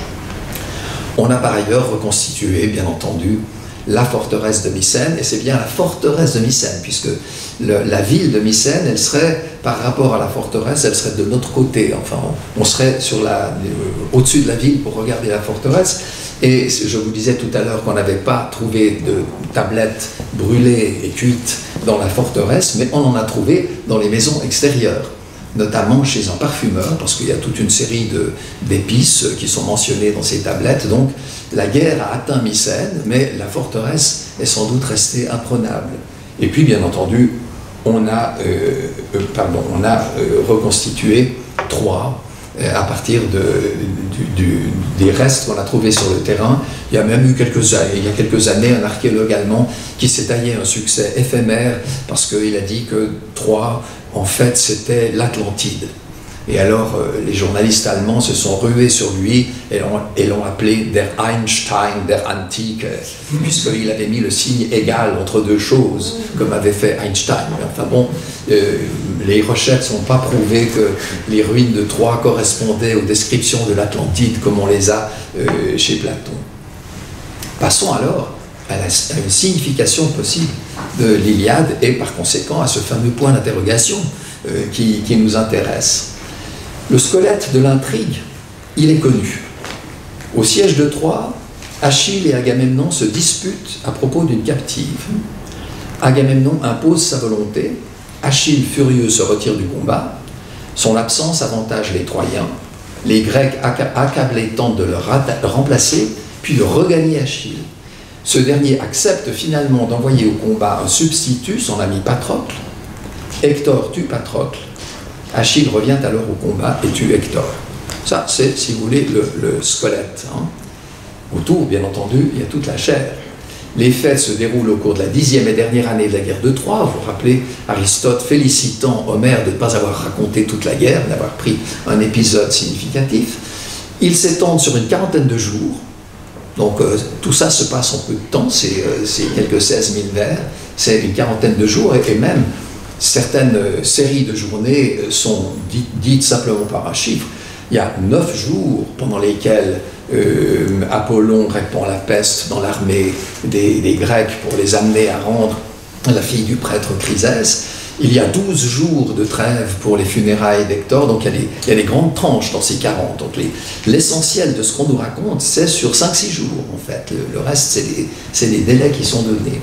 On a par ailleurs reconstitué, bien entendu, la forteresse de Mycène, et c'est bien la forteresse de Mycène, puisque le, la ville de Mycène, elle serait, par rapport à la forteresse, elle serait de notre côté, enfin, on, on serait sur la, euh, au-dessus de la ville pour regarder la forteresse, et je vous disais tout à l'heure qu'on n'avait pas trouvé de tablettes brûlées et cuites dans la forteresse, mais on en a trouvé dans les maisons extérieures, notamment chez un parfumeur, parce qu'il y a toute une série d'épices qui sont mentionnées dans ces tablettes. Donc la guerre a atteint Mycène, mais la forteresse est sans doute restée imprenable. Et puis, bien entendu, on a, euh, euh, pardon, on a euh, reconstitué Troie euh, à partir de, du, du, des restes qu'on a trouvés sur le terrain. Il y a même eu quelques, il y a quelques années un archéologue allemand qui s'est taillé un succès éphémère parce qu'il a dit que Troie, en fait, c'était l'Atlantide. Et alors, euh, les journalistes allemands se sont rués sur lui et l'ont appelé Der Einstein der Antike, puisqu'il avait mis le signe égal entre deux choses, comme avait fait Einstein. Mais enfin bon, euh, les recherches n'ont pas prouvé que les ruines de Troie correspondaient aux descriptions de l'Atlantide comme on les a euh, chez Platon. Passons alors à, la, à une signification possible de l'Iliade et par conséquent à ce fameux point d'interrogation euh, qui, qui nous intéresse. Le squelette de l'intrigue, il est connu. Au siège de Troie, Achille et Agamemnon se disputent à propos d'une captive. Agamemnon impose sa volonté, Achille furieux se retire du combat, son absence avantage les Troyens, les Grecs accablés tentent de le remplacer, puis de regagner Achille. Ce dernier accepte finalement d'envoyer au combat un substitut, son ami Patrocle. Hector tue Patrocle. Achille revient alors au combat et tue Hector. Ça, c'est, si vous voulez, le, le squelette. Hein. Autour, bien entendu, il y a toute la chair. Les faits se déroulent au cours de la dixième et dernière année de la guerre de Troie. Vous vous rappelez Aristote félicitant Homère de ne pas avoir raconté toute la guerre, d'avoir pris un épisode significatif. Ils s'étendent sur une quarantaine de jours. Donc euh, tout ça se passe en peu de temps, c'est euh, quelques seize mille vers, c'est une quarantaine de jours, et, et même certaines euh, séries de journées euh, sont dites, dites simplement par un chiffre. Il y a neuf jours pendant lesquels euh, Apollon répand la peste dans l'armée des, des Grecs pour les amener à rendre la fille du prêtre Chrysès. Il y a douze jours de trêve pour les funérailles d'Hector, donc il y, a des, il y a des grandes tranches dans ces quarante. Donc l'essentiel de ce qu'on nous raconte, c'est sur cinq six jours en fait. Le, le reste, c'est des, des délais qui sont donnés.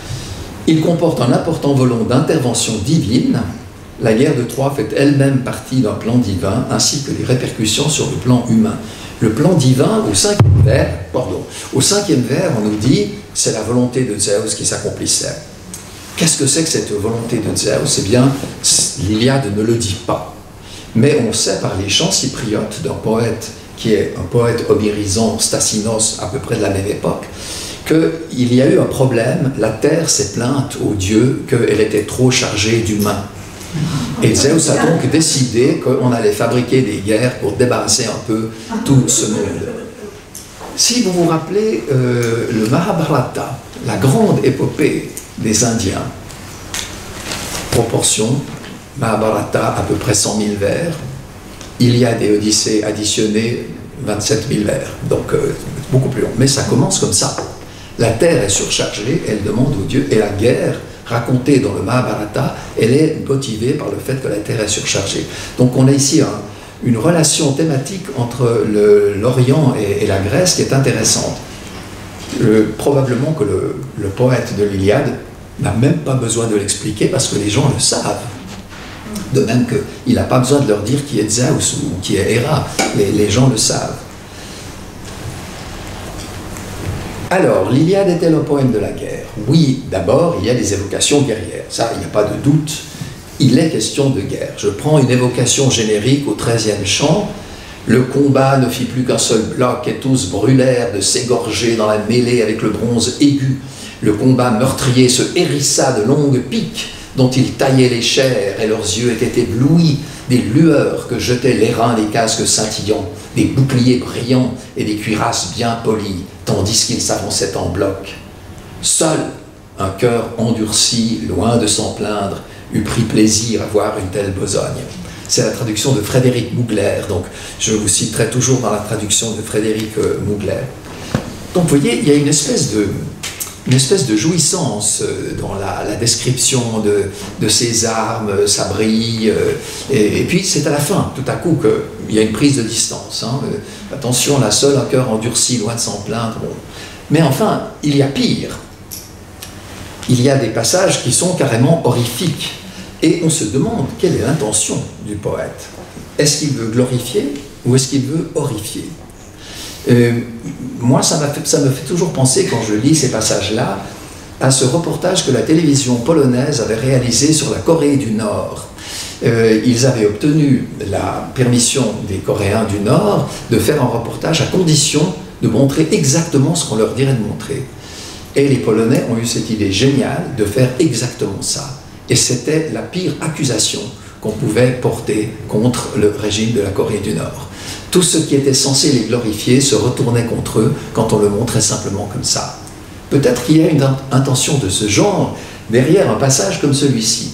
Il comporte un important volant d'intervention divine. La guerre de Troie fait elle-même partie d'un plan divin, ainsi que les répercussions sur le plan humain. Le plan divin, au cinquième vers, pardon, au cinquième vers, on nous dit, c'est la volonté de Zeus qui s'accomplissait. Qu'est-ce que c'est que cette volonté de Zeus? Eh bien, l'Iliade ne le dit pas. Mais on sait par les chants cypriotes d'un poète qui est un poète homérisant, Stassinos, à peu près de la même époque, qu'il y a eu un problème, la terre s'est plainte aux dieux qu'elle était trop chargée d'humains. Et Zeus a donc décidé qu'on allait fabriquer des guerres pour débarrasser un peu tout ce monde. Si vous vous rappelez euh, le Mahabharata, la grande épopée des Indiens, proportion, Mahabharata à peu près cent mille vers, Iliade et Odyssée additionnés vingt-sept mille vers, donc euh, beaucoup plus long. Mais ça commence comme ça. La terre est surchargée, elle demande aux dieux, et la guerre racontée dans le Mahabharata, elle est motivée par le fait que la terre est surchargée. Donc on a ici un, une relation thématique entre l'Orient et, et la Grèce qui est intéressante. Le, probablement que le, le poète de l'Iliade n'a même pas besoin de l'expliquer parce que les gens le savent. De même qu'il n'a pas besoin de leur dire qui est Zeus ou qui est Héra. Les, les gens le savent. Alors, l'Iliade est-elle un poème de la guerre? Oui, d'abord, il y a des évocations guerrières. Ça, il n'y a pas de doute. Il est question de guerre. Je prends une évocation générique au treizième chant. Le combat ne fit plus qu'un seul bloc et tous brûlèrent de s'égorger dans la mêlée avec le bronze aigu. Le combat meurtrier se hérissa de longues piques dont ils taillaient les chairs et leurs yeux étaient éblouis, des lueurs que jetaient l'airain des casques scintillants, des boucliers brillants et des cuirasses bien polies, tandis qu'ils s'avançaient en bloc. Seul un cœur endurci, loin de s'en plaindre, eût pris plaisir à voir une telle besogne. C'est la traduction de Frédéric Mougler, donc je vous citerai toujours dans la traduction de Frédéric Mougler. Donc vous voyez, il y a une espèce de, une espèce de jouissance dans la, la description de, de ses armes, ça brille, et, et puis c'est à la fin, tout à coup, qu'il y a une prise de distance. Hein. Attention, la seule, un cœur endurci, loin de s'en plaindre. Bon. Mais enfin, il y a pire. Il y a des passages qui sont carrément horrifiques. Et on se demande quelle est l'intention du poète. Est-ce qu'il veut glorifier ou est-ce qu'il veut horrifier? euh, Moi, ça, fait, ça me fait toujours penser, quand je lis ces passages-là, à ce reportage que la télévision polonaise avait réalisé sur la Corée du Nord. Euh, ils avaient obtenu la permission des Coréens du Nord de faire un reportage à condition de montrer exactement ce qu'on leur dirait de montrer. Et les Polonais ont eu cette idée géniale de faire exactement ça. Et c'était la pire accusation qu'on pouvait porter contre le régime de la Corée du Nord. Tout ce qui était censé les glorifier se retournait contre eux quand on le montrait simplement comme ça. Peut-être qu'il y a une intention de ce genre derrière un passage comme celui-ci.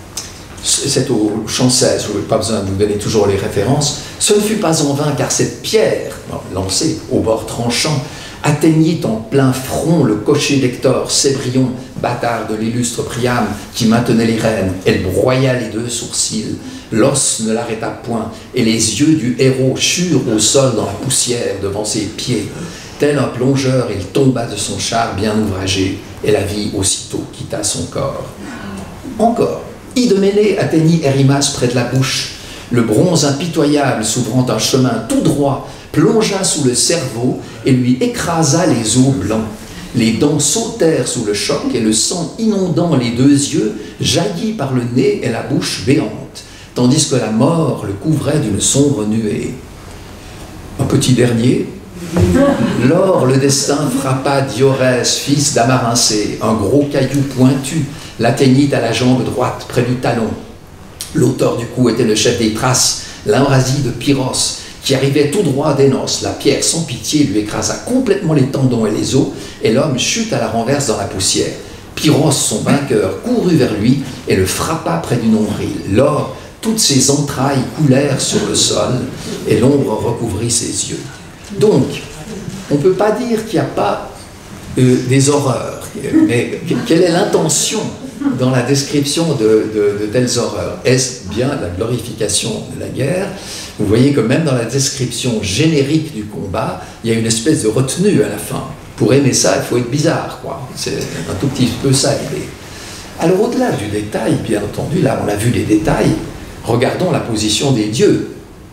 C'est au chant seize, je n'ai pas besoin de vous donner toujours les références. Ce ne fut pas en vain car cette pierre, lancée au bord tranchant, atteignit en plein front le cocher d'Hector, Cébrion, bâtard de l'illustre Priam, qui maintenait les rênes. Elle broya les deux sourcils, l'os ne l'arrêta point, et les yeux du héros churent au sol dans la poussière devant ses pieds. Tel un plongeur, il tomba de son char bien ouvragé, et la vie aussitôt quitta son corps. Encore, Idoménée atteignit Erimas près de la bouche. Le bronze impitoyable, s'ouvrant un chemin tout droit, plongea sous le cerveau et lui écrasa les os blancs. Les dents sautèrent sous le choc et le sang inondant les deux yeux jaillit par le nez et la bouche béante, tandis que la mort le couvrait d'une sombre nuée. Un petit dernier. Lors le destin frappa Diorès, fils d'Amarincé, un gros caillou pointu l'atteignit à la jambe droite, près du talon. L'auteur du coup était le chef des Thraces, l'Amrasie de Pyros, qui arrivait tout droit d'Énos. La pierre, sans pitié, lui écrasa complètement les tendons et les os, et l'homme chute à la renverse dans la poussière. Pyros, son vainqueur, courut vers lui et le frappa près du nombril. Lors, toutes ses entrailles coulèrent sur le sol, et l'ombre recouvrit ses yeux. Donc, on ne peut pas dire qu'il n'y a pas euh, des horreurs, mais quelle est l'intention dans la description de, de, de telles horreurs? Est-ce bien la glorification de la guerre? Vous voyez que même dans la description générique du combat, il y a une espèce de retenue à la fin. Pour aimer ça, il faut être bizarre, quoi. C'est un tout petit peu ça l'idée. Alors au-delà du détail, bien entendu, là on a vu les détails, regardons la position des dieux.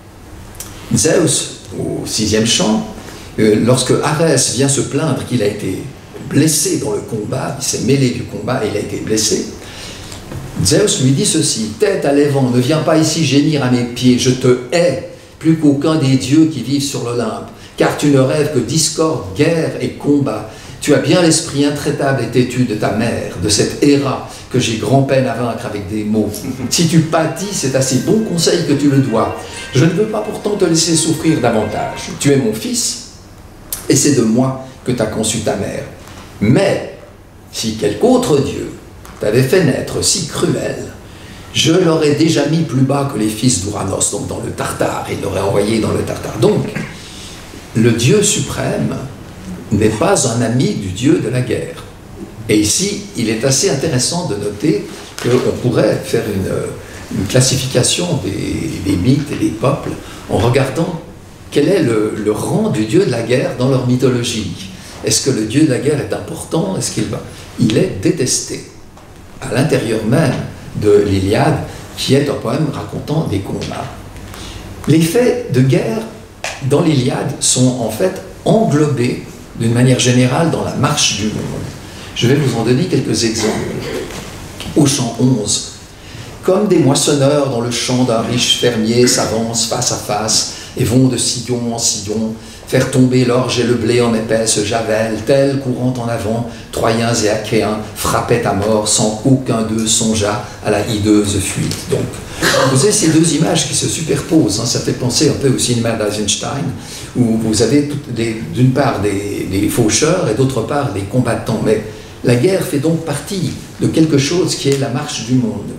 Zeus, au sixième chant, euh, lorsque Arès vient se plaindre qu'il a été blessé dans le combat, il s'est mêlé du combat et il a été blessé, Zeus lui dit ceci: « Tête à l'évent, ne viens pas ici gémir à mes pieds, je te hais plus qu'aucun des dieux qui vivent sur l'Olympe, car tu ne rêves que discorde, guerre et combat. Tu as bien l'esprit intraitable et têtu de ta mère, de cette Héra que j'ai grand-peine à vaincre avec des mots. Si tu pâtis, c'est à ses bons conseils que tu le dois. Je ne veux pas pourtant te laisser souffrir davantage. Tu es mon fils, et c'est de moi que t'as conçu ta mère. Mais, si quelque autre Dieu t'avait fait naître si cruel, je l'aurais déjà mis plus bas que les fils d'Ouranos, donc dans le Tartare, il l'aurait envoyé dans le Tartare. Donc, le Dieu suprême n'est pas un ami du Dieu de la guerre. Et ici, il est assez intéressant de noter qu'on pourrait faire une, une classification des, des mythes et des peuples en regardant quel est le, le rang du Dieu de la guerre dans leur mythologie. Est-ce que le Dieu de la guerre est important? Est-ce qu'il va? Il est détesté à l'intérieur même de l'Iliade, qui est un poème racontant des combats. Les faits de guerre dans l'Iliade sont en fait englobés d'une manière générale dans la marche du monde. Je vais vous en donner quelques exemples. Au chant onze, comme des moissonneurs dans le champ d'un riche fermier s'avancent face à face et vont de sillon en sillon, faire tomber l'orge et le blé en épaisse javel, tels courant en avant, Troyens et Achéens frappaient à mort sans qu'aucun d'eux songeât à la hideuse fuite. Donc, vous avez ces deux images qui se superposent, hein, ça fait penser un peu au cinéma d'Eisenstein, où vous avez d'une part des, des faucheurs et d'autre part des combattants, mais la guerre fait donc partie de quelque chose qui est la marche du monde.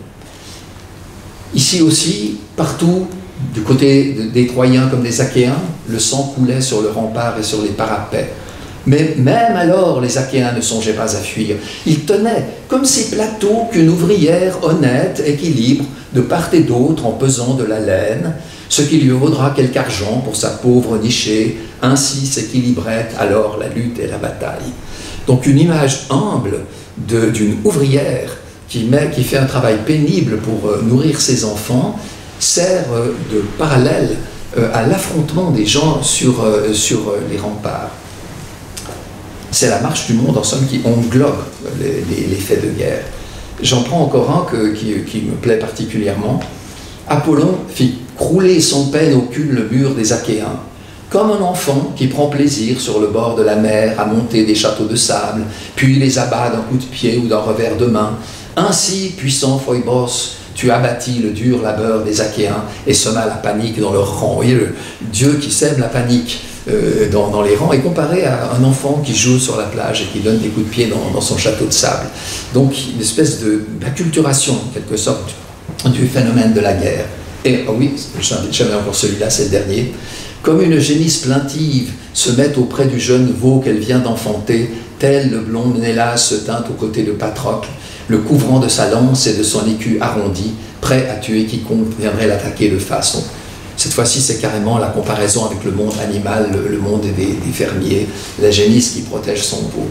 Ici aussi, partout, du côté des Troyens comme des Achéens, le sang coulait sur le rempart et sur les parapets. Mais même alors, les Achéens ne songeaient pas à fuir. Ils tenaient, comme ces plateaux qu'une ouvrière honnête équilibre de part et d'autre en pesant de la laine, ce qui lui vaudra quelque argent pour sa pauvre nichée. Ainsi s'équilibrait alors la lutte et la bataille. Donc une image humble d'une ouvrière qui, met, qui fait un travail pénible pour euh, nourrir ses enfants, sert euh, de parallèle euh, à l'affrontement des gens sur, euh, sur euh, les remparts. C'est la marche du monde, en somme, qui englobe les, les, les faits de guerre. J'en prends encore un que, qui, qui me plaît particulièrement. Apollon fit crouler sans peine au cul le mur des Achéens, comme un enfant qui prend plaisir sur le bord de la mer à monter des châteaux de sable, puis les abat d'un coup de pied ou d'un revers de main. Ainsi, puissant Phoebos, tu abattis le dur labeur des Achéens et sema la panique dans leurs rangs. Vous voyez, le Dieu qui sème la panique euh, dans, dans les rangs est comparé à un enfant qui joue sur la plage et qui donne des coups de pied dans, dans son château de sable. Donc, une espèce d'acculturation, en quelque sorte, du phénomène de la guerre. Et, oh oui, j'avais encore celui-là, c'est le dernier. Comme une génisse plaintive se met auprès du jeune veau qu'elle vient d'enfanter, tel le blond Ménélas se tint aux côtés de Patrocle, le couvrant de sa lance et de son écu arrondi, prêt à tuer quiconque viendrait l'attaquer de façon. Cette fois-ci, c'est carrément la comparaison avec le monde animal, le, le monde des, des fermiers, la génisse qui protège son veau.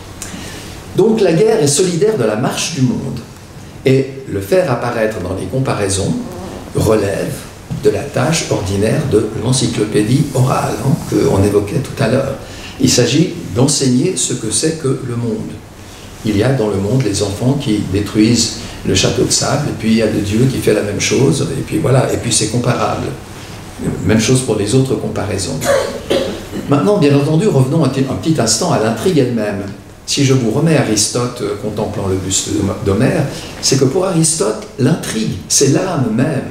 Donc la guerre est solidaire de la marche du monde, et le faire apparaître dans les comparaisons relève de la tâche ordinaire de l'encyclopédie orale, hein, qu'on évoquait tout à l'heure. Il s'agit d'enseigner ce que c'est que le monde. Il y a dans le monde les enfants qui détruisent le château de sable, et puis il y a le Dieu qui fait la même chose, et puis voilà, et puis c'est comparable. Même chose pour les autres comparaisons. Maintenant, bien entendu, revenons un petit instant à l'intrigue elle-même. Si je vous remets Aristote euh, contemplant le buste d'Homère, c'est que pour Aristote, l'intrigue, c'est l'âme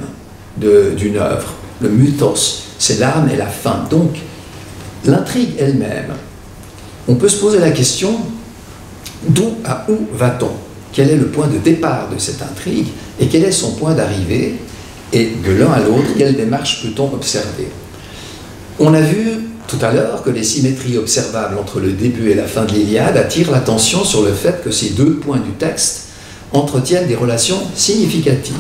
même d'une œuvre. Le mythos, c'est l'âme et la fin. Donc, l'intrigue elle-même, on peut se poser la question, d'où à où va-t-on? Quel est le point de départ de cette intrigue et quel est son point d'arrivée? Et de l'un à l'autre, quelle démarche peut-on observer? On a vu tout à l'heure que les symétries observables entre le début et la fin de l'Iliade attirent l'attention sur le fait que ces deux points du texte entretiennent des relations significatives.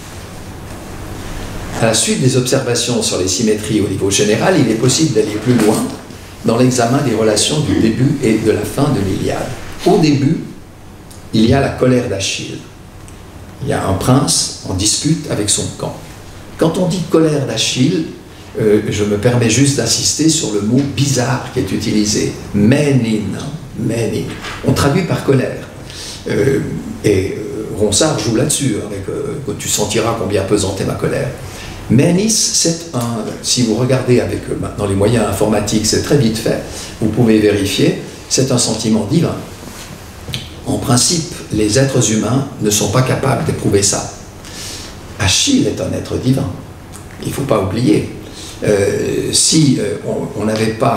À la suite des observations sur les symétries au niveau général, il est possible d'aller plus loin dans l'examen des relations du début et de la fin de l'Iliade. Au début, il y a la colère d'Achille. Il y a un prince en dispute avec son camp. Quand on dit colère d'Achille, euh, je me permets juste d'insister sur le mot bizarre qui est utilisé, ménin, ménin. On traduit par colère. Euh, et euh, Ronsard joue là-dessus, avec euh, que tu sentiras combien pesante est ma colère. Ménis, c'est un, si vous regardez avec euh, maintenant les moyens informatiques, c'est très vite fait, vous pouvez vérifier, c'est un sentiment divin. En principe, les êtres humains ne sont pas capables d'éprouver ça. Achille est un être divin. Il ne faut pas oublier. Euh, si euh, on n'avait pas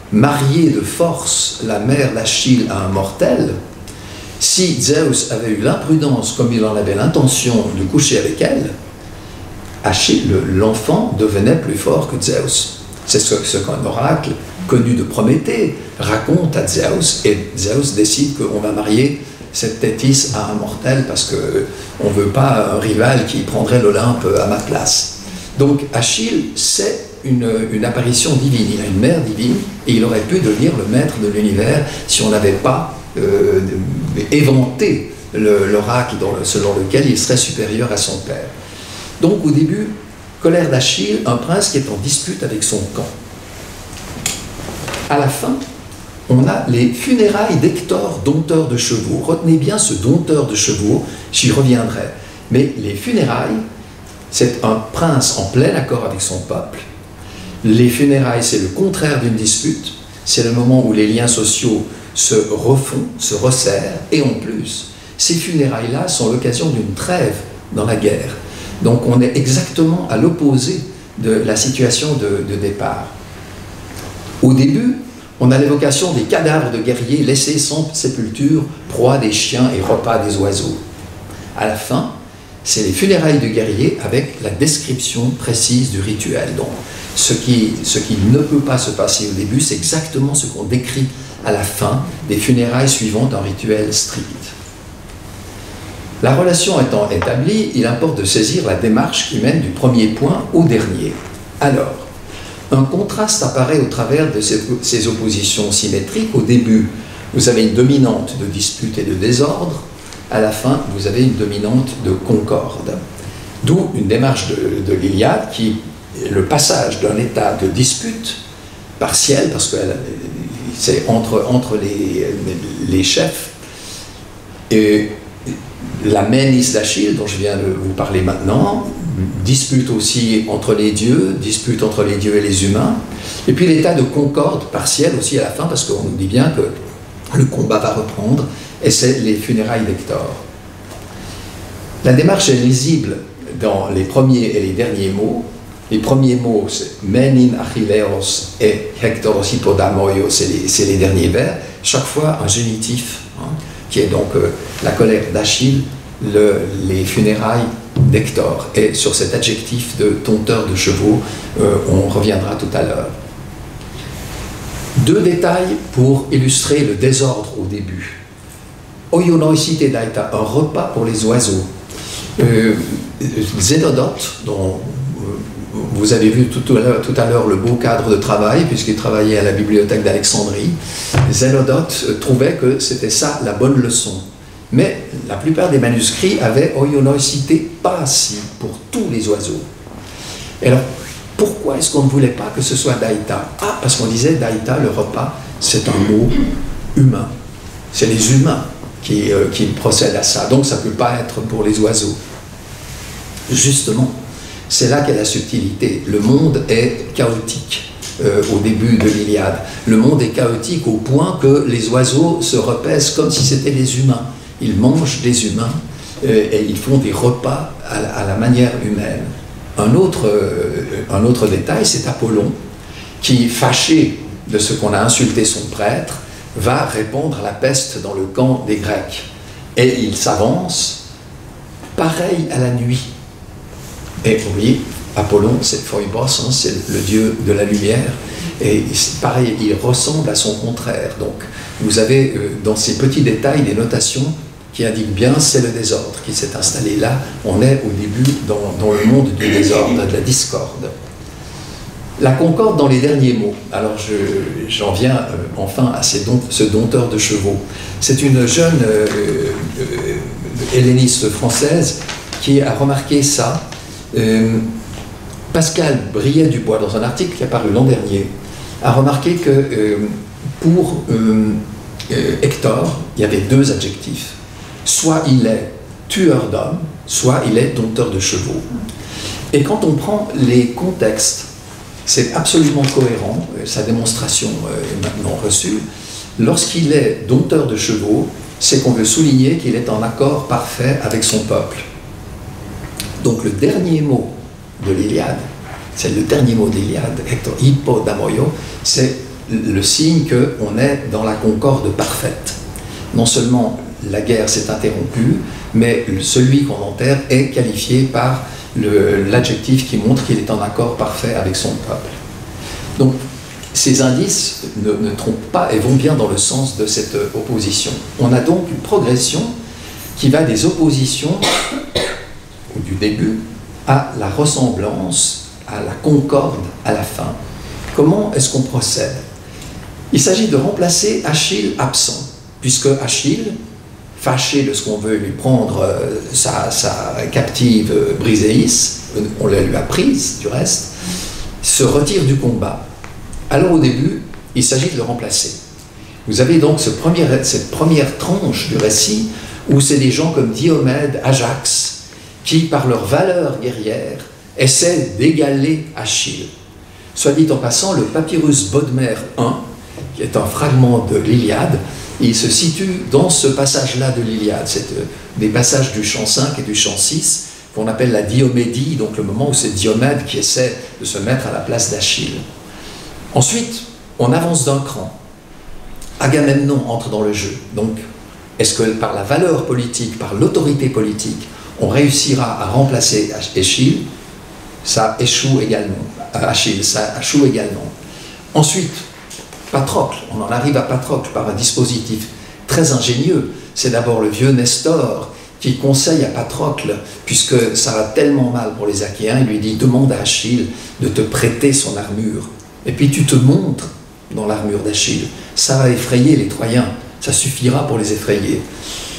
marier de force la mère d'Achille à un mortel, si Zeus avait eu l'imprudence, comme il en avait l'intention, de coucher avec elle, Achille, l'enfant, devenait plus fort que Zeus. C'est ce, ce qu'un oracle connu de Prométhée raconte à Zeus, et Zeus décide qu'on va marier cette Thétis à un mortel parce qu'on ne veut pas un rival qui prendrait l'Olympe à ma place. Donc Achille, c'est une, une apparition divine, il a une mère divine, et il aurait pu devenir le maître de l'univers si on n'avait pas euh, éventé l'oracle selon lequel il serait supérieur à son père. Donc au début, colère d'Achille, un prince qui est en dispute avec son camp. À la fin, on a les funérailles d'Hector, dompteur de chevaux. Retenez bien ce dompteur de chevaux, j'y reviendrai. Mais les funérailles, c'est un prince en plein accord avec son peuple. Les funérailles, c'est le contraire d'une dispute. C'est le moment où les liens sociaux se refont, se resserrent. Et en plus, ces funérailles-là sont l'occasion d'une trêve dans la guerre. Donc on est exactement à l'opposé de la situation de, de départ. Au début, on a l'évocation des cadavres de guerriers laissés sans sépulture, proie des chiens et repas des oiseaux. À la fin, c'est les funérailles de guerriers avec la description précise du rituel. Donc, ce qui, ce qui ne peut pas se passer au début, c'est exactement ce qu'on décrit à la fin des funérailles suivant un rituel strict. La relation étant établie, il importe de saisir la démarche qui mène du premier point au dernier. Alors, un contraste apparaît au travers de ces, ces oppositions symétriques. Au début, vous avez une dominante de dispute et de désordre. À la fin, vous avez une dominante de concorde. D'où une démarche de, de l'Iliade qui est le passage d'un état de dispute partielle, parce que c'est entre, entre les, les chefs, et la ménis d'Achille, dont je viens de vous parler maintenant, dispute aussi entre les dieux, dispute entre les dieux et les humains, et puis l'état de concorde partielle aussi à la fin, parce qu'on nous dit bien que le combat va reprendre, et c'est les funérailles d'Hector. La démarche est lisible dans les premiers et les derniers mots. Les premiers mots, c'est Menin Achilleos et Hectoros Hippodamoios, c'est les, les derniers vers, chaque fois un génitif, hein, qui est donc euh, la colère d'Achille, le, les funérailles d'Hector. Et sur cet adjectif de dompteur de chevaux, euh, on reviendra tout à l'heure. Deux détails pour illustrer le désordre au début. Oionoisite daita, un repas pour les oiseaux. Euh, Zénodote, dont euh, vous avez vu tout, tout à l'heure le beau cadre de travail, puisqu'il travaillait à la bibliothèque d'Alexandrie, Zénodote euh, trouvait que c'était ça la bonne leçon. Mais la plupart des manuscrits avaient oionoisite passi pour tous les oiseaux. Et alors, pourquoi est-ce qu'on ne voulait pas que ce soit daïta? Ah, parce qu'on disait daïta, le repas, c'est un mot humain. C'est les humains qui, euh, qui procèdent à ça. Donc ça ne peut pas être pour les oiseaux. Justement, c'est là qu'est la subtilité. Le monde est chaotique euh, au début de l'Iliade. Le monde est chaotique au point que les oiseaux se repaissent comme si c'était les humains. Ils mangent des humains euh, et ils font des repas à la, à la manière humaine. Un autre, euh, un autre détail, c'est Apollon, qui, fâché de ce qu'on a insulté son prêtre, va répandre la peste dans le camp des Grecs. Et il s'avance, pareil à la nuit. Et vous voyez, Apollon, c'est Phoebos, hein, c'est le dieu de la lumière, et pareil, il ressemble à son contraire. Donc, vous avez euh, dans ces petits détails des notations qui indiquent bien c'est le désordre qui s'est installé là. On est au début dans, dans le monde du désordre, de la discorde. La concorde dans les derniers mots. Alors j'en je, viens euh, enfin à ces don, ce dompteur de chevaux. C'est une jeune euh, euh, helléniste française qui a remarqué ça. Euh, Pascal Briet-Dubois, dans un article qui est paru l'an dernier, a remarqué que euh, pour euh, euh, Hector, il y avait deux adjectifs. Soit il est tueur d'hommes, soit il est dompteur de chevaux. Et quand on prend les contextes, c'est absolument cohérent, sa démonstration est maintenant reçue. Lorsqu'il est dompteur de chevaux, c'est qu'on veut souligner qu'il est en accord parfait avec son peuple. Donc le dernier mot de l'Iliade, c'est le dernier mot de l'Iliade, Hector Hippodamoio, c'est le signe qu'on est dans la concorde parfaite. Non seulement la guerre s'est interrompue, mais celui qu'on enterre est qualifié par l'adjectif qui montre qu'il est en accord parfait avec son peuple. Donc, ces indices ne, ne trompent pas et vont bien dans le sens de cette opposition. On a donc une progression qui va des oppositions, ou du début, à la ressemblance, à la concorde à la fin. Comment est-ce qu'on procède? Il s'agit de remplacer Achille absent, puisque Achille, fâché de ce qu'on veut lui prendre euh, sa, sa captive euh, Briséis, on la lui a prise du reste, se retire du combat. Alors au début, il s'agit de le remplacer. Vous avez donc ce premier, cette première tranche du récit où c'est des gens comme Diomède, Ajax, qui par leur valeur guerrière essaient d'égaler Achille. Soit dit en passant, le papyrus Bodmer un, qui est un fragment de l'Iliade, il se situe dans ce passage-là de l'Iliade. C'est euh, des passages du chant cinq et du chant six qu'on appelle la Diomédie, donc le moment où c'est Diomède qui essaie de se mettre à la place d'Achille. Ensuite, on avance d'un cran. Agamemnon entre dans le jeu. Donc, est-ce que par la valeur politique, par l'autorité politique, on réussira à remplacer Achille? Ça échoue également. Achille, ça échoue également. Ensuite, Patrocle, on en arrive à Patrocle par un dispositif très ingénieux. C'est d'abord le vieux Nestor qui conseille à Patrocle, puisque ça va tellement mal pour les Achéens, il lui dit « Demande à Achille de te prêter son armure. Et puis tu te montres dans l'armure d'Achille. Ça va effrayer les Troyens, ça suffira pour les effrayer. Euh, »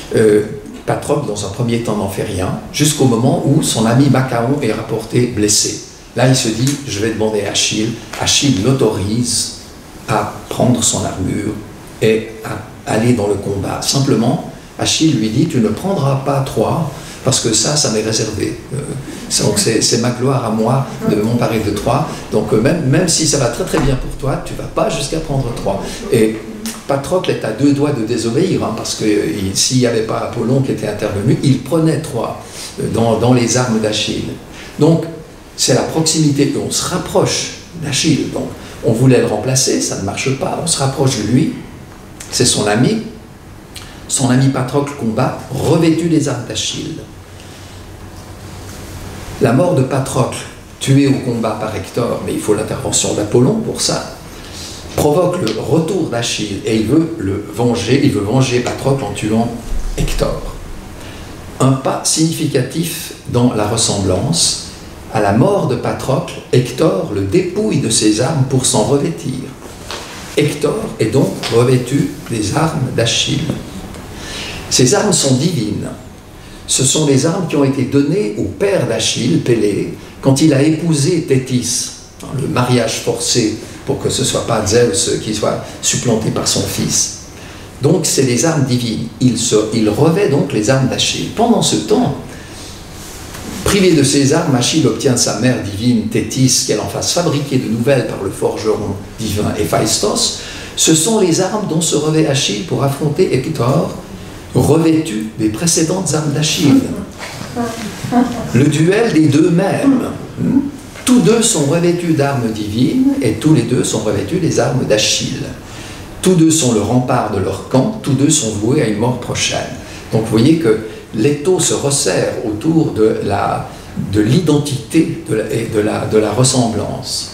Patrocle, dans un premier temps, n'en fait rien, jusqu'au moment où son ami Machaon est rapporté blessé. Là, il se dit « Je vais demander à Achille. » Achille l'autorise à prendre son armure et à aller dans le combat. Simplement, Achille lui dit « Tu ne prendras pas Troie, parce que ça, ça m'est réservé. Euh, donc c'est ma gloire à moi de m'emparer de Troie. Donc euh, même, même si ça va très très bien pour toi, tu ne vas pas jusqu'à prendre Troie. » Et Patrocle est à deux doigts de désobéir, hein, parce que s'il n'y avait pas Apollon qui était intervenu, il prenait Troie dans, dans les armes d'Achille. Donc, c'est la proximité, on se rapproche d'Achille. Donc, on voulait le remplacer, ça ne marche pas, on se rapproche de lui, c'est son ami. Son ami Patrocle combat, revêtu des armes d'Achille. La mort de Patrocle, tué au combat par Hector, mais il faut l'intervention d'Apollon pour ça, provoque le retour d'Achille et il veut le venger, il veut venger Patrocle en tuant Hector. Un pas significatif dans la ressemblance. À la mort de Patrocle, Hector le dépouille de ses armes pour s'en revêtir. Hector est donc revêtu des armes d'Achille. Ces armes sont divines. Ce sont des armes qui ont été données au père d'Achille, Pélée, quand il a épousé Thétis, le mariage forcé pour que ce ne soit pas Zeus qui soit supplanté par son fils. Donc c'est des armes divines. Il, se, il revêt donc les armes d'Achille. Pendant ce temps, privé de ses armes, Achille obtient de sa mère divine Thétis qu'elle en fasse fabriquer de nouvelles par le forgeron divin Héphaïstos. Ce sont les armes dont se revêt Achille pour affronter Hector, revêtu des précédentes armes d'Achille. Le duel des deux mêmes. Tous deux sont revêtus d'armes divines et tous les deux sont revêtus des armes d'Achille. Tous deux sont le rempart de leur camp, tous deux sont voués à une mort prochaine. Donc vous voyez que l'étau se resserre autour de la, de l'identité de la, et de la, de la ressemblance.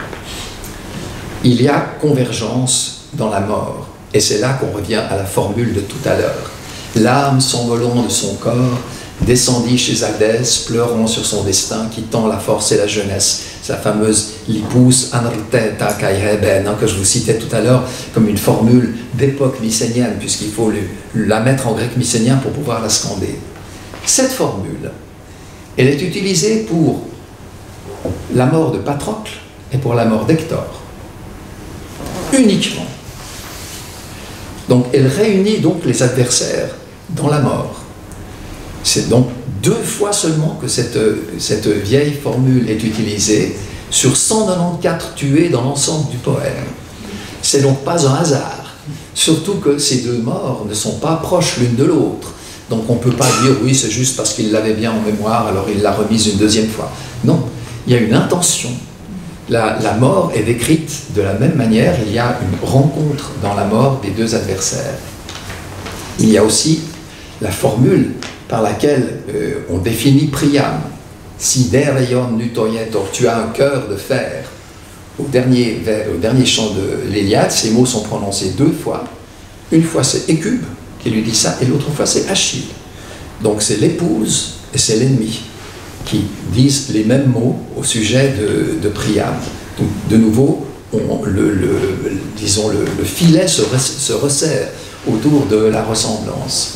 Il y a convergence dans la mort. Et c'est là qu'on revient à la formule de tout à l'heure. L'âme s'envolant de son corps descendit chez Hadès, pleurant sur son destin, quittant la force et la jeunesse. Sa fameuse lipus anrteta kai heben, que je vous citais tout à l'heure comme une formule d'époque mycénienne, puisqu'il faut le, la mettre en grec mycénien pour pouvoir la scander. Cette formule, elle est utilisée pour la mort de Patrocle et pour la mort d'Hector. Uniquement. Donc elle réunit donc les adversaires dans la mort. C'est donc deux fois seulement que cette, cette vieille formule est utilisée sur cent quatre-vingt-quatorze tués dans l'ensemble du poème. C'est donc pas un hasard, surtout que ces deux morts ne sont pas proches l'une de l'autre. Donc on ne peut pas dire oui c'est juste parce qu'il l'avait bien en mémoire alors il l'a remise une deuxième fois. Non, il y a une intention la, la mort est décrite de la même manière. Il y a une rencontre dans la mort des deux adversaires. Il y a aussi la formule par laquelle euh, on définit Priam. Si dereion nutoyetor, tu as un cœur de fer. Au dernier, vers, au dernier chant de l'Iliade, ces mots sont prononcés deux fois. Une fois c'est Écube qui lui dit ça, et l'autre fois c'est Achille. Donc c'est l'épouse et c'est l'ennemi qui disent les mêmes mots au sujet de, de Priam. Donc de nouveau, on, le, le, disons, le, le filet se, se resserre autour de la ressemblance.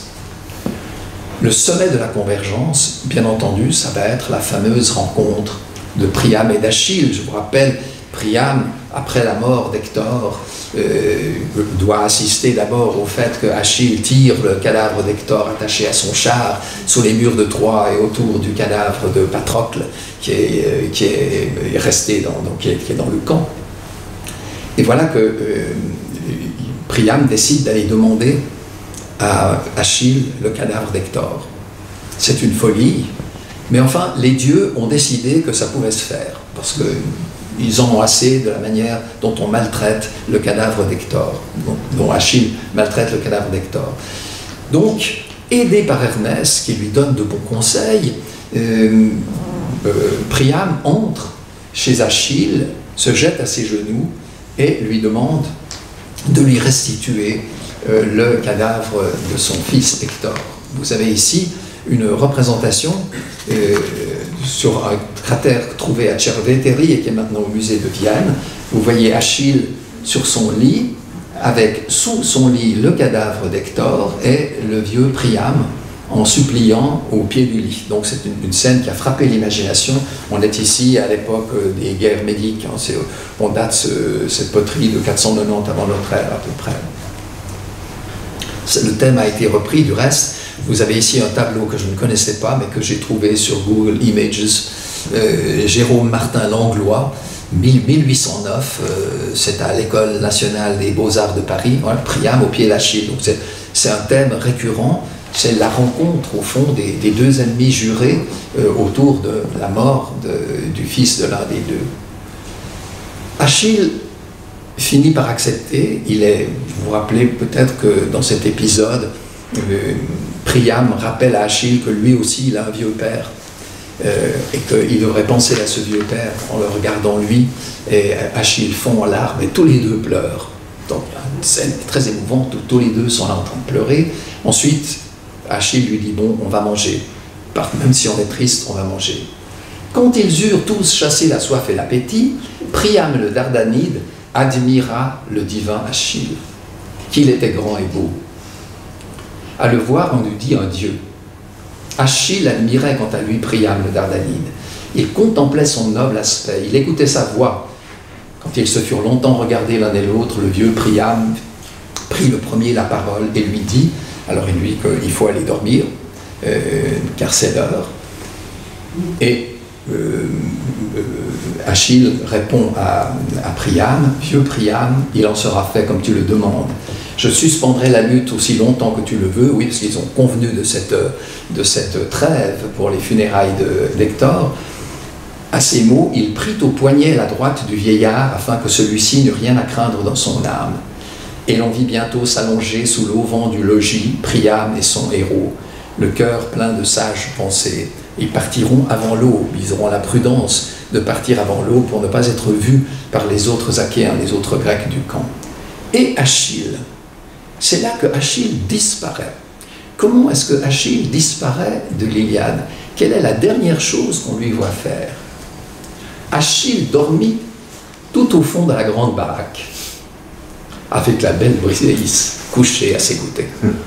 Le sommet de la convergence, bien entendu, ça va être la fameuse rencontre de Priam et d'Achille. Je vous rappelle, Priam, après la mort d'Hector, euh, doit assister d'abord au fait que Achille tire le cadavre d'Hector attaché à son char sous les murs de Troie et autour du cadavre de Patrocle qui est, euh, qui est resté dans, donc, qui est, qui est dans le camp. Et voilà que euh, Priam décide d'aller demander à Achille le cadavre d'Hector. C'est une folie, mais enfin, les dieux ont décidé que ça pouvait se faire, parce qu'ils en ont assez de la manière dont on maltraite le cadavre d'Hector, dont, dont Achille maltraite le cadavre d'Hector. Donc, aidé par Hermès, qui lui donne de bons conseils, euh, euh, Priam entre chez Achille, se jette à ses genoux et lui demande de lui restituer Euh, le cadavre de son fils Hector. Vous avez ici une représentation euh, sur un cratère trouvé à Cerveteri et qui est maintenant au musée de Vienne. Vous voyez Achille sur son lit, avec sous son lit le cadavre d'Hector et le vieux Priam en suppliant au pied du lit. Donc c'est une, une scène qui a frappé l'imagination. On est ici à l'époque des guerres médiques. Hein. On date ce, cette poterie de quatre cent quatre-vingt-dix avant notre ère à peu près. Le thème a été repris, du reste. Vous avez ici un tableau que je ne connaissais pas, mais que j'ai trouvé sur Google Images. Euh, Jérôme Martin Langlois, mille huit cent neuf, euh, c'est à l'École nationale des beaux-arts de Paris, voilà, Priam au pied d'Achille. Donc c'est un thème récurrent, c'est la rencontre, au fond, des, des deux ennemis jurés euh, autour de la mort de, du fils de l'un des deux. Achille finit par accepter. Il est, vous vous rappelez peut-être que dans cet épisode, euh, Priam rappelle à Achille que lui aussi il a un vieux père euh, et qu'il devrait penser à ce vieux père en le regardant lui, et Achille fond en larmes et tous les deux pleurent. Donc une scène très émouvante où tous les deux sont là en train de pleurer. Ensuite Achille lui dit bon, on va manger, même si on est triste, on va manger. Quand ils eurent tous chassé la soif et l'appétit, Priam le Dardanide admira le divin Achille, qu'il était grand et beau. À le voir, on eût dit un dieu. Achille admirait quant à lui Priam le Dardanide. Il contemplait son noble aspect, il écoutait sa voix. Quand ils se furent longtemps regardés l'un et l'autre, le vieux Priam prit le premier la parole et lui dit, alors il lui dit qu'il faut aller dormir, euh, car c'est l'heure. Et euh, euh, Achille répond à, à Priam, « Vieux Priam, il en sera fait comme tu le demandes. Je suspendrai la lutte aussi longtemps que tu le veux. » Oui, parce qu'ils ont convenu de cette, de cette trêve pour les funérailles d'Hector. À ces mots, il prit au poignet la droite du vieillard afin que celui-ci n'eût rien à craindre dans son âme. Et l'on vit bientôt s'allonger sous l'auvent du logis Priam et son héros, le cœur plein de sages pensées. Ils partiront avant l'aube, ils auront la prudence de partir avant l'aube pour ne pas être vus par les autres Achéens, les autres Grecs du camp. Et Achille, c'est là que Achille disparaît. Comment est-ce que Achille disparaît de l'Iliade? Quelle est la dernière chose qu'on lui voit faire? Achille dormit tout au fond de la grande baraque, avec la belle Briséis couchée à ses côtés.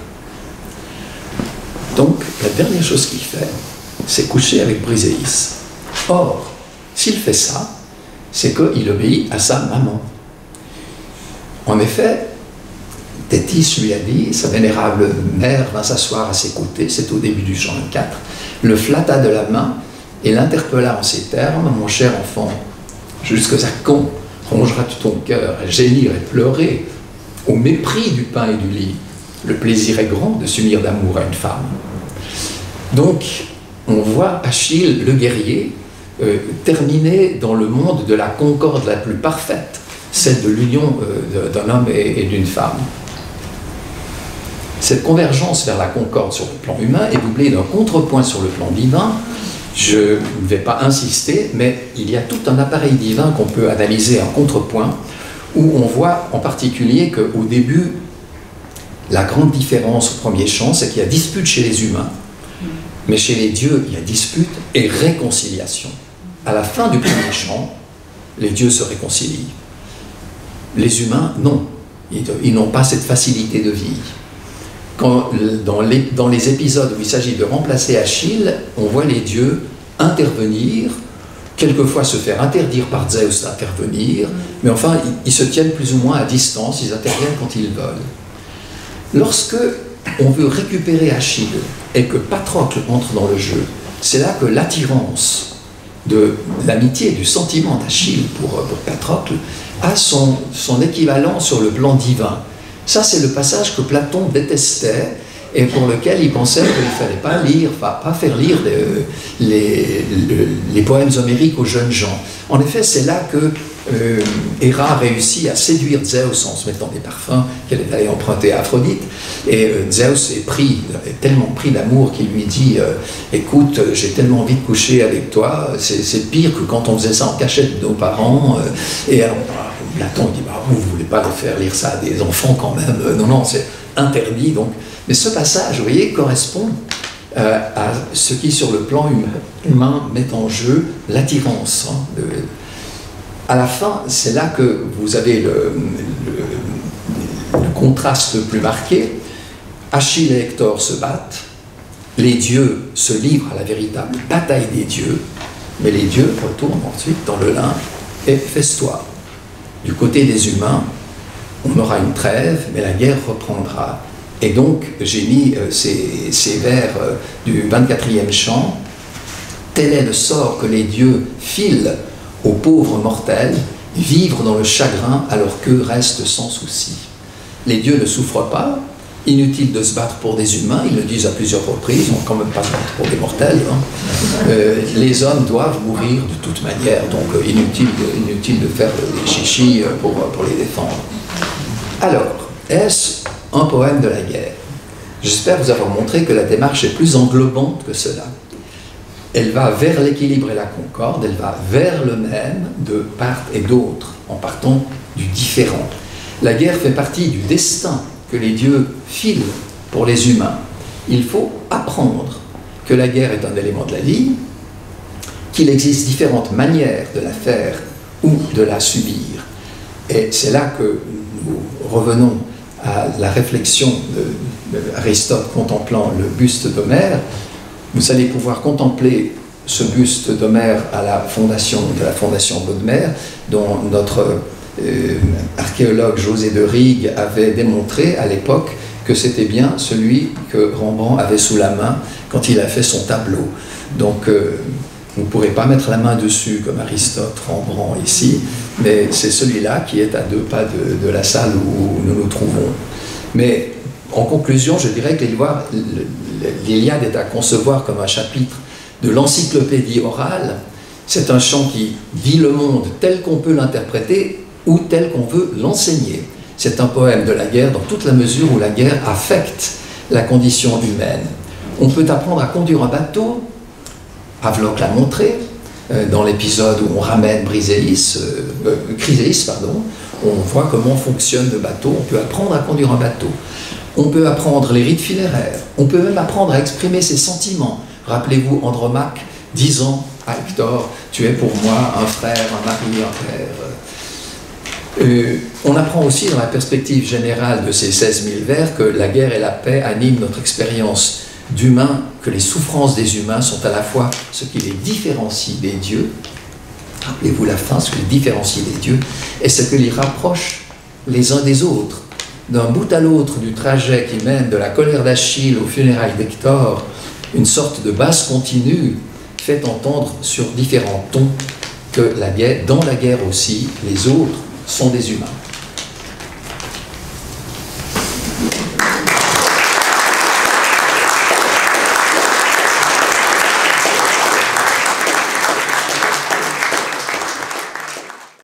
Donc, la dernière chose qu'il fait, c'est coucher avec Briséis. Or, s'il fait ça, c'est qu'il obéit à sa maman. En effet, Thétis lui a dit, sa vénérable mère vint s'asseoir à ses côtés, c'est au début du chant vingt-quatre, le flatta de la main et l'interpella en ces termes, « Mon cher enfant, jusque à quand rongeras-tu ton cœur à gémir et pleurer au mépris du pain et du lit? Le plaisir est grand de s'unir d'amour à une femme. » Donc, on voit Achille, le guerrier, euh, terminer dans le monde de la concorde la plus parfaite, celle de l'union euh, d'un homme et, et d'une femme. Cette convergence vers la concorde sur le plan humain est doublée d'un contrepoint sur le plan divin. Je ne vais pas insister, mais il y a tout un appareil divin qu'on peut analyser en contrepoint, où on voit en particulier qu'au début, la grande différence au premier chant, c'est qu'il y a dispute chez les humains, mais chez les dieux, il y a dispute et réconciliation. À la fin du premier chant, les dieux se réconcilient. Les humains, non. Ils, ils n'ont pas cette facilité de vie. Quand, dans, les, dans les épisodes où il s'agit de remplacer Achille, on voit les dieux intervenir, quelquefois se faire interdire par Zeus d'intervenir, mais enfin, ils, ils se tiennent plus ou moins à distance, ils interviennent quand ils veulent. Lorsque on veut récupérer Achille et que Patrocle entre dans le jeu, c'est là que l'attirance de l'amitié, du sentiment d'Achille pour, pour Patrocle a son, son équivalent sur le plan divin. Ça, c'est le passage que Platon détestait et pour lequel il pensait qu'il ne fallait pas lire, enfin, pas faire lire les, les, les, les poèmes homériques aux jeunes gens. En effet, c'est là que euh, Héra réussit à séduire Zeus en se mettant des parfums qu'elle est allée emprunter à Aphrodite. Et euh, Zeus est, pris, est tellement pris d'amour qu'il lui dit euh, « Écoute, j'ai tellement envie de coucher avec toi, c'est pire que quand on faisait ça en cachette de nos parents. Euh, » Et alors, Platon dit bah, « Vous ne voulez pas faire lire ça à des enfants quand même. Euh, non, non, c'est interdit. » donc. Mais ce passage, vous voyez, correspond euh, à ce qui, sur le plan humain, humain met en jeu l'attirance. Hein, de... À la fin, c'est là que vous avez le, le, le contraste le plus marqué. Achille et Hector se battent, les dieux se livrent à la véritable bataille des dieux, mais les dieux retournent ensuite dans l'Olympe et festoient. Du côté des humains, on aura une trêve, mais la guerre reprendra. Et donc, j'ai mis euh, ces, ces vers euh, du vingt-quatrième chant. Tel est le sort que les dieux filent aux pauvres mortels, vivre dans le chagrin alors qu'eux restent sans souci. Les dieux ne souffrent pas, inutile de se battre pour des humains, ils le disent à plusieurs reprises, on ne va quand même pas se battre pour des mortels. Hein. Euh, les hommes doivent mourir de toute manière, donc euh, inutile, de, inutile de faire des chichis pour, pour les défendre. Alors, est-ce un poème de la guerre? J'espère vous avoir montré que la démarche est plus englobante que cela. Elle va vers l'équilibre et la concorde, elle va vers le même de part et d'autre, en partant du différent. La guerre fait partie du destin que les dieux filent pour les humains. Il faut apprendre que la guerre est un élément de la vie, qu'il existe différentes manières de la faire ou de la subir. Et c'est là que nous revenons à la réflexion d'Aristote contemplant le buste d'Homère. Vous allez pouvoir contempler ce buste d'Homère à la fondation de la fondation Bodmer, dont notre euh, archéologue José de Rigue avait démontré à l'époque que c'était bien celui que Rembrandt avait sous la main quand il a fait son tableau. Donc euh, vous ne pourrez pas mettre la main dessus comme Aristote, Rembrandt ici, mais c'est celui-là qui est à deux pas de, de la salle où nous nous trouvons. Mais en conclusion, je dirais que l'Iliade est à concevoir comme un chapitre de l'encyclopédie orale. C'est un chant qui dit le monde tel qu'on peut l'interpréter ou tel qu'on veut l'enseigner. C'est un poème de la guerre dans toute la mesure où la guerre affecte la condition humaine. On peut apprendre à conduire un bateau. Havelock l'a montré euh, dans l'épisode où on ramène Briséis, euh, euh, Chryséis, pardon. On voit comment fonctionne le bateau. On peut apprendre à conduire un bateau. On peut apprendre les rites funéraires. On peut même apprendre à exprimer ses sentiments. Rappelez-vous Andromaque disant à Hector « Tu es pour moi un frère, un mari, un père ». Euh, on apprend aussi dans la perspective générale de ces seize mille vers que la guerre et la paix animent notre expérience d'humain, que les souffrances des humains sont à la fois ce qui les différencie des dieux, rappelez-vous la fin, ce qui les différencie des dieux, et ce qui les rapproche les uns des autres. D'un bout à l'autre du trajet qui mène de la colère d'Achille aux funérailles d'Hector, une sorte de basse continue fait entendre sur différents tons que la guerre, dans la guerre aussi, les autres sont des humains.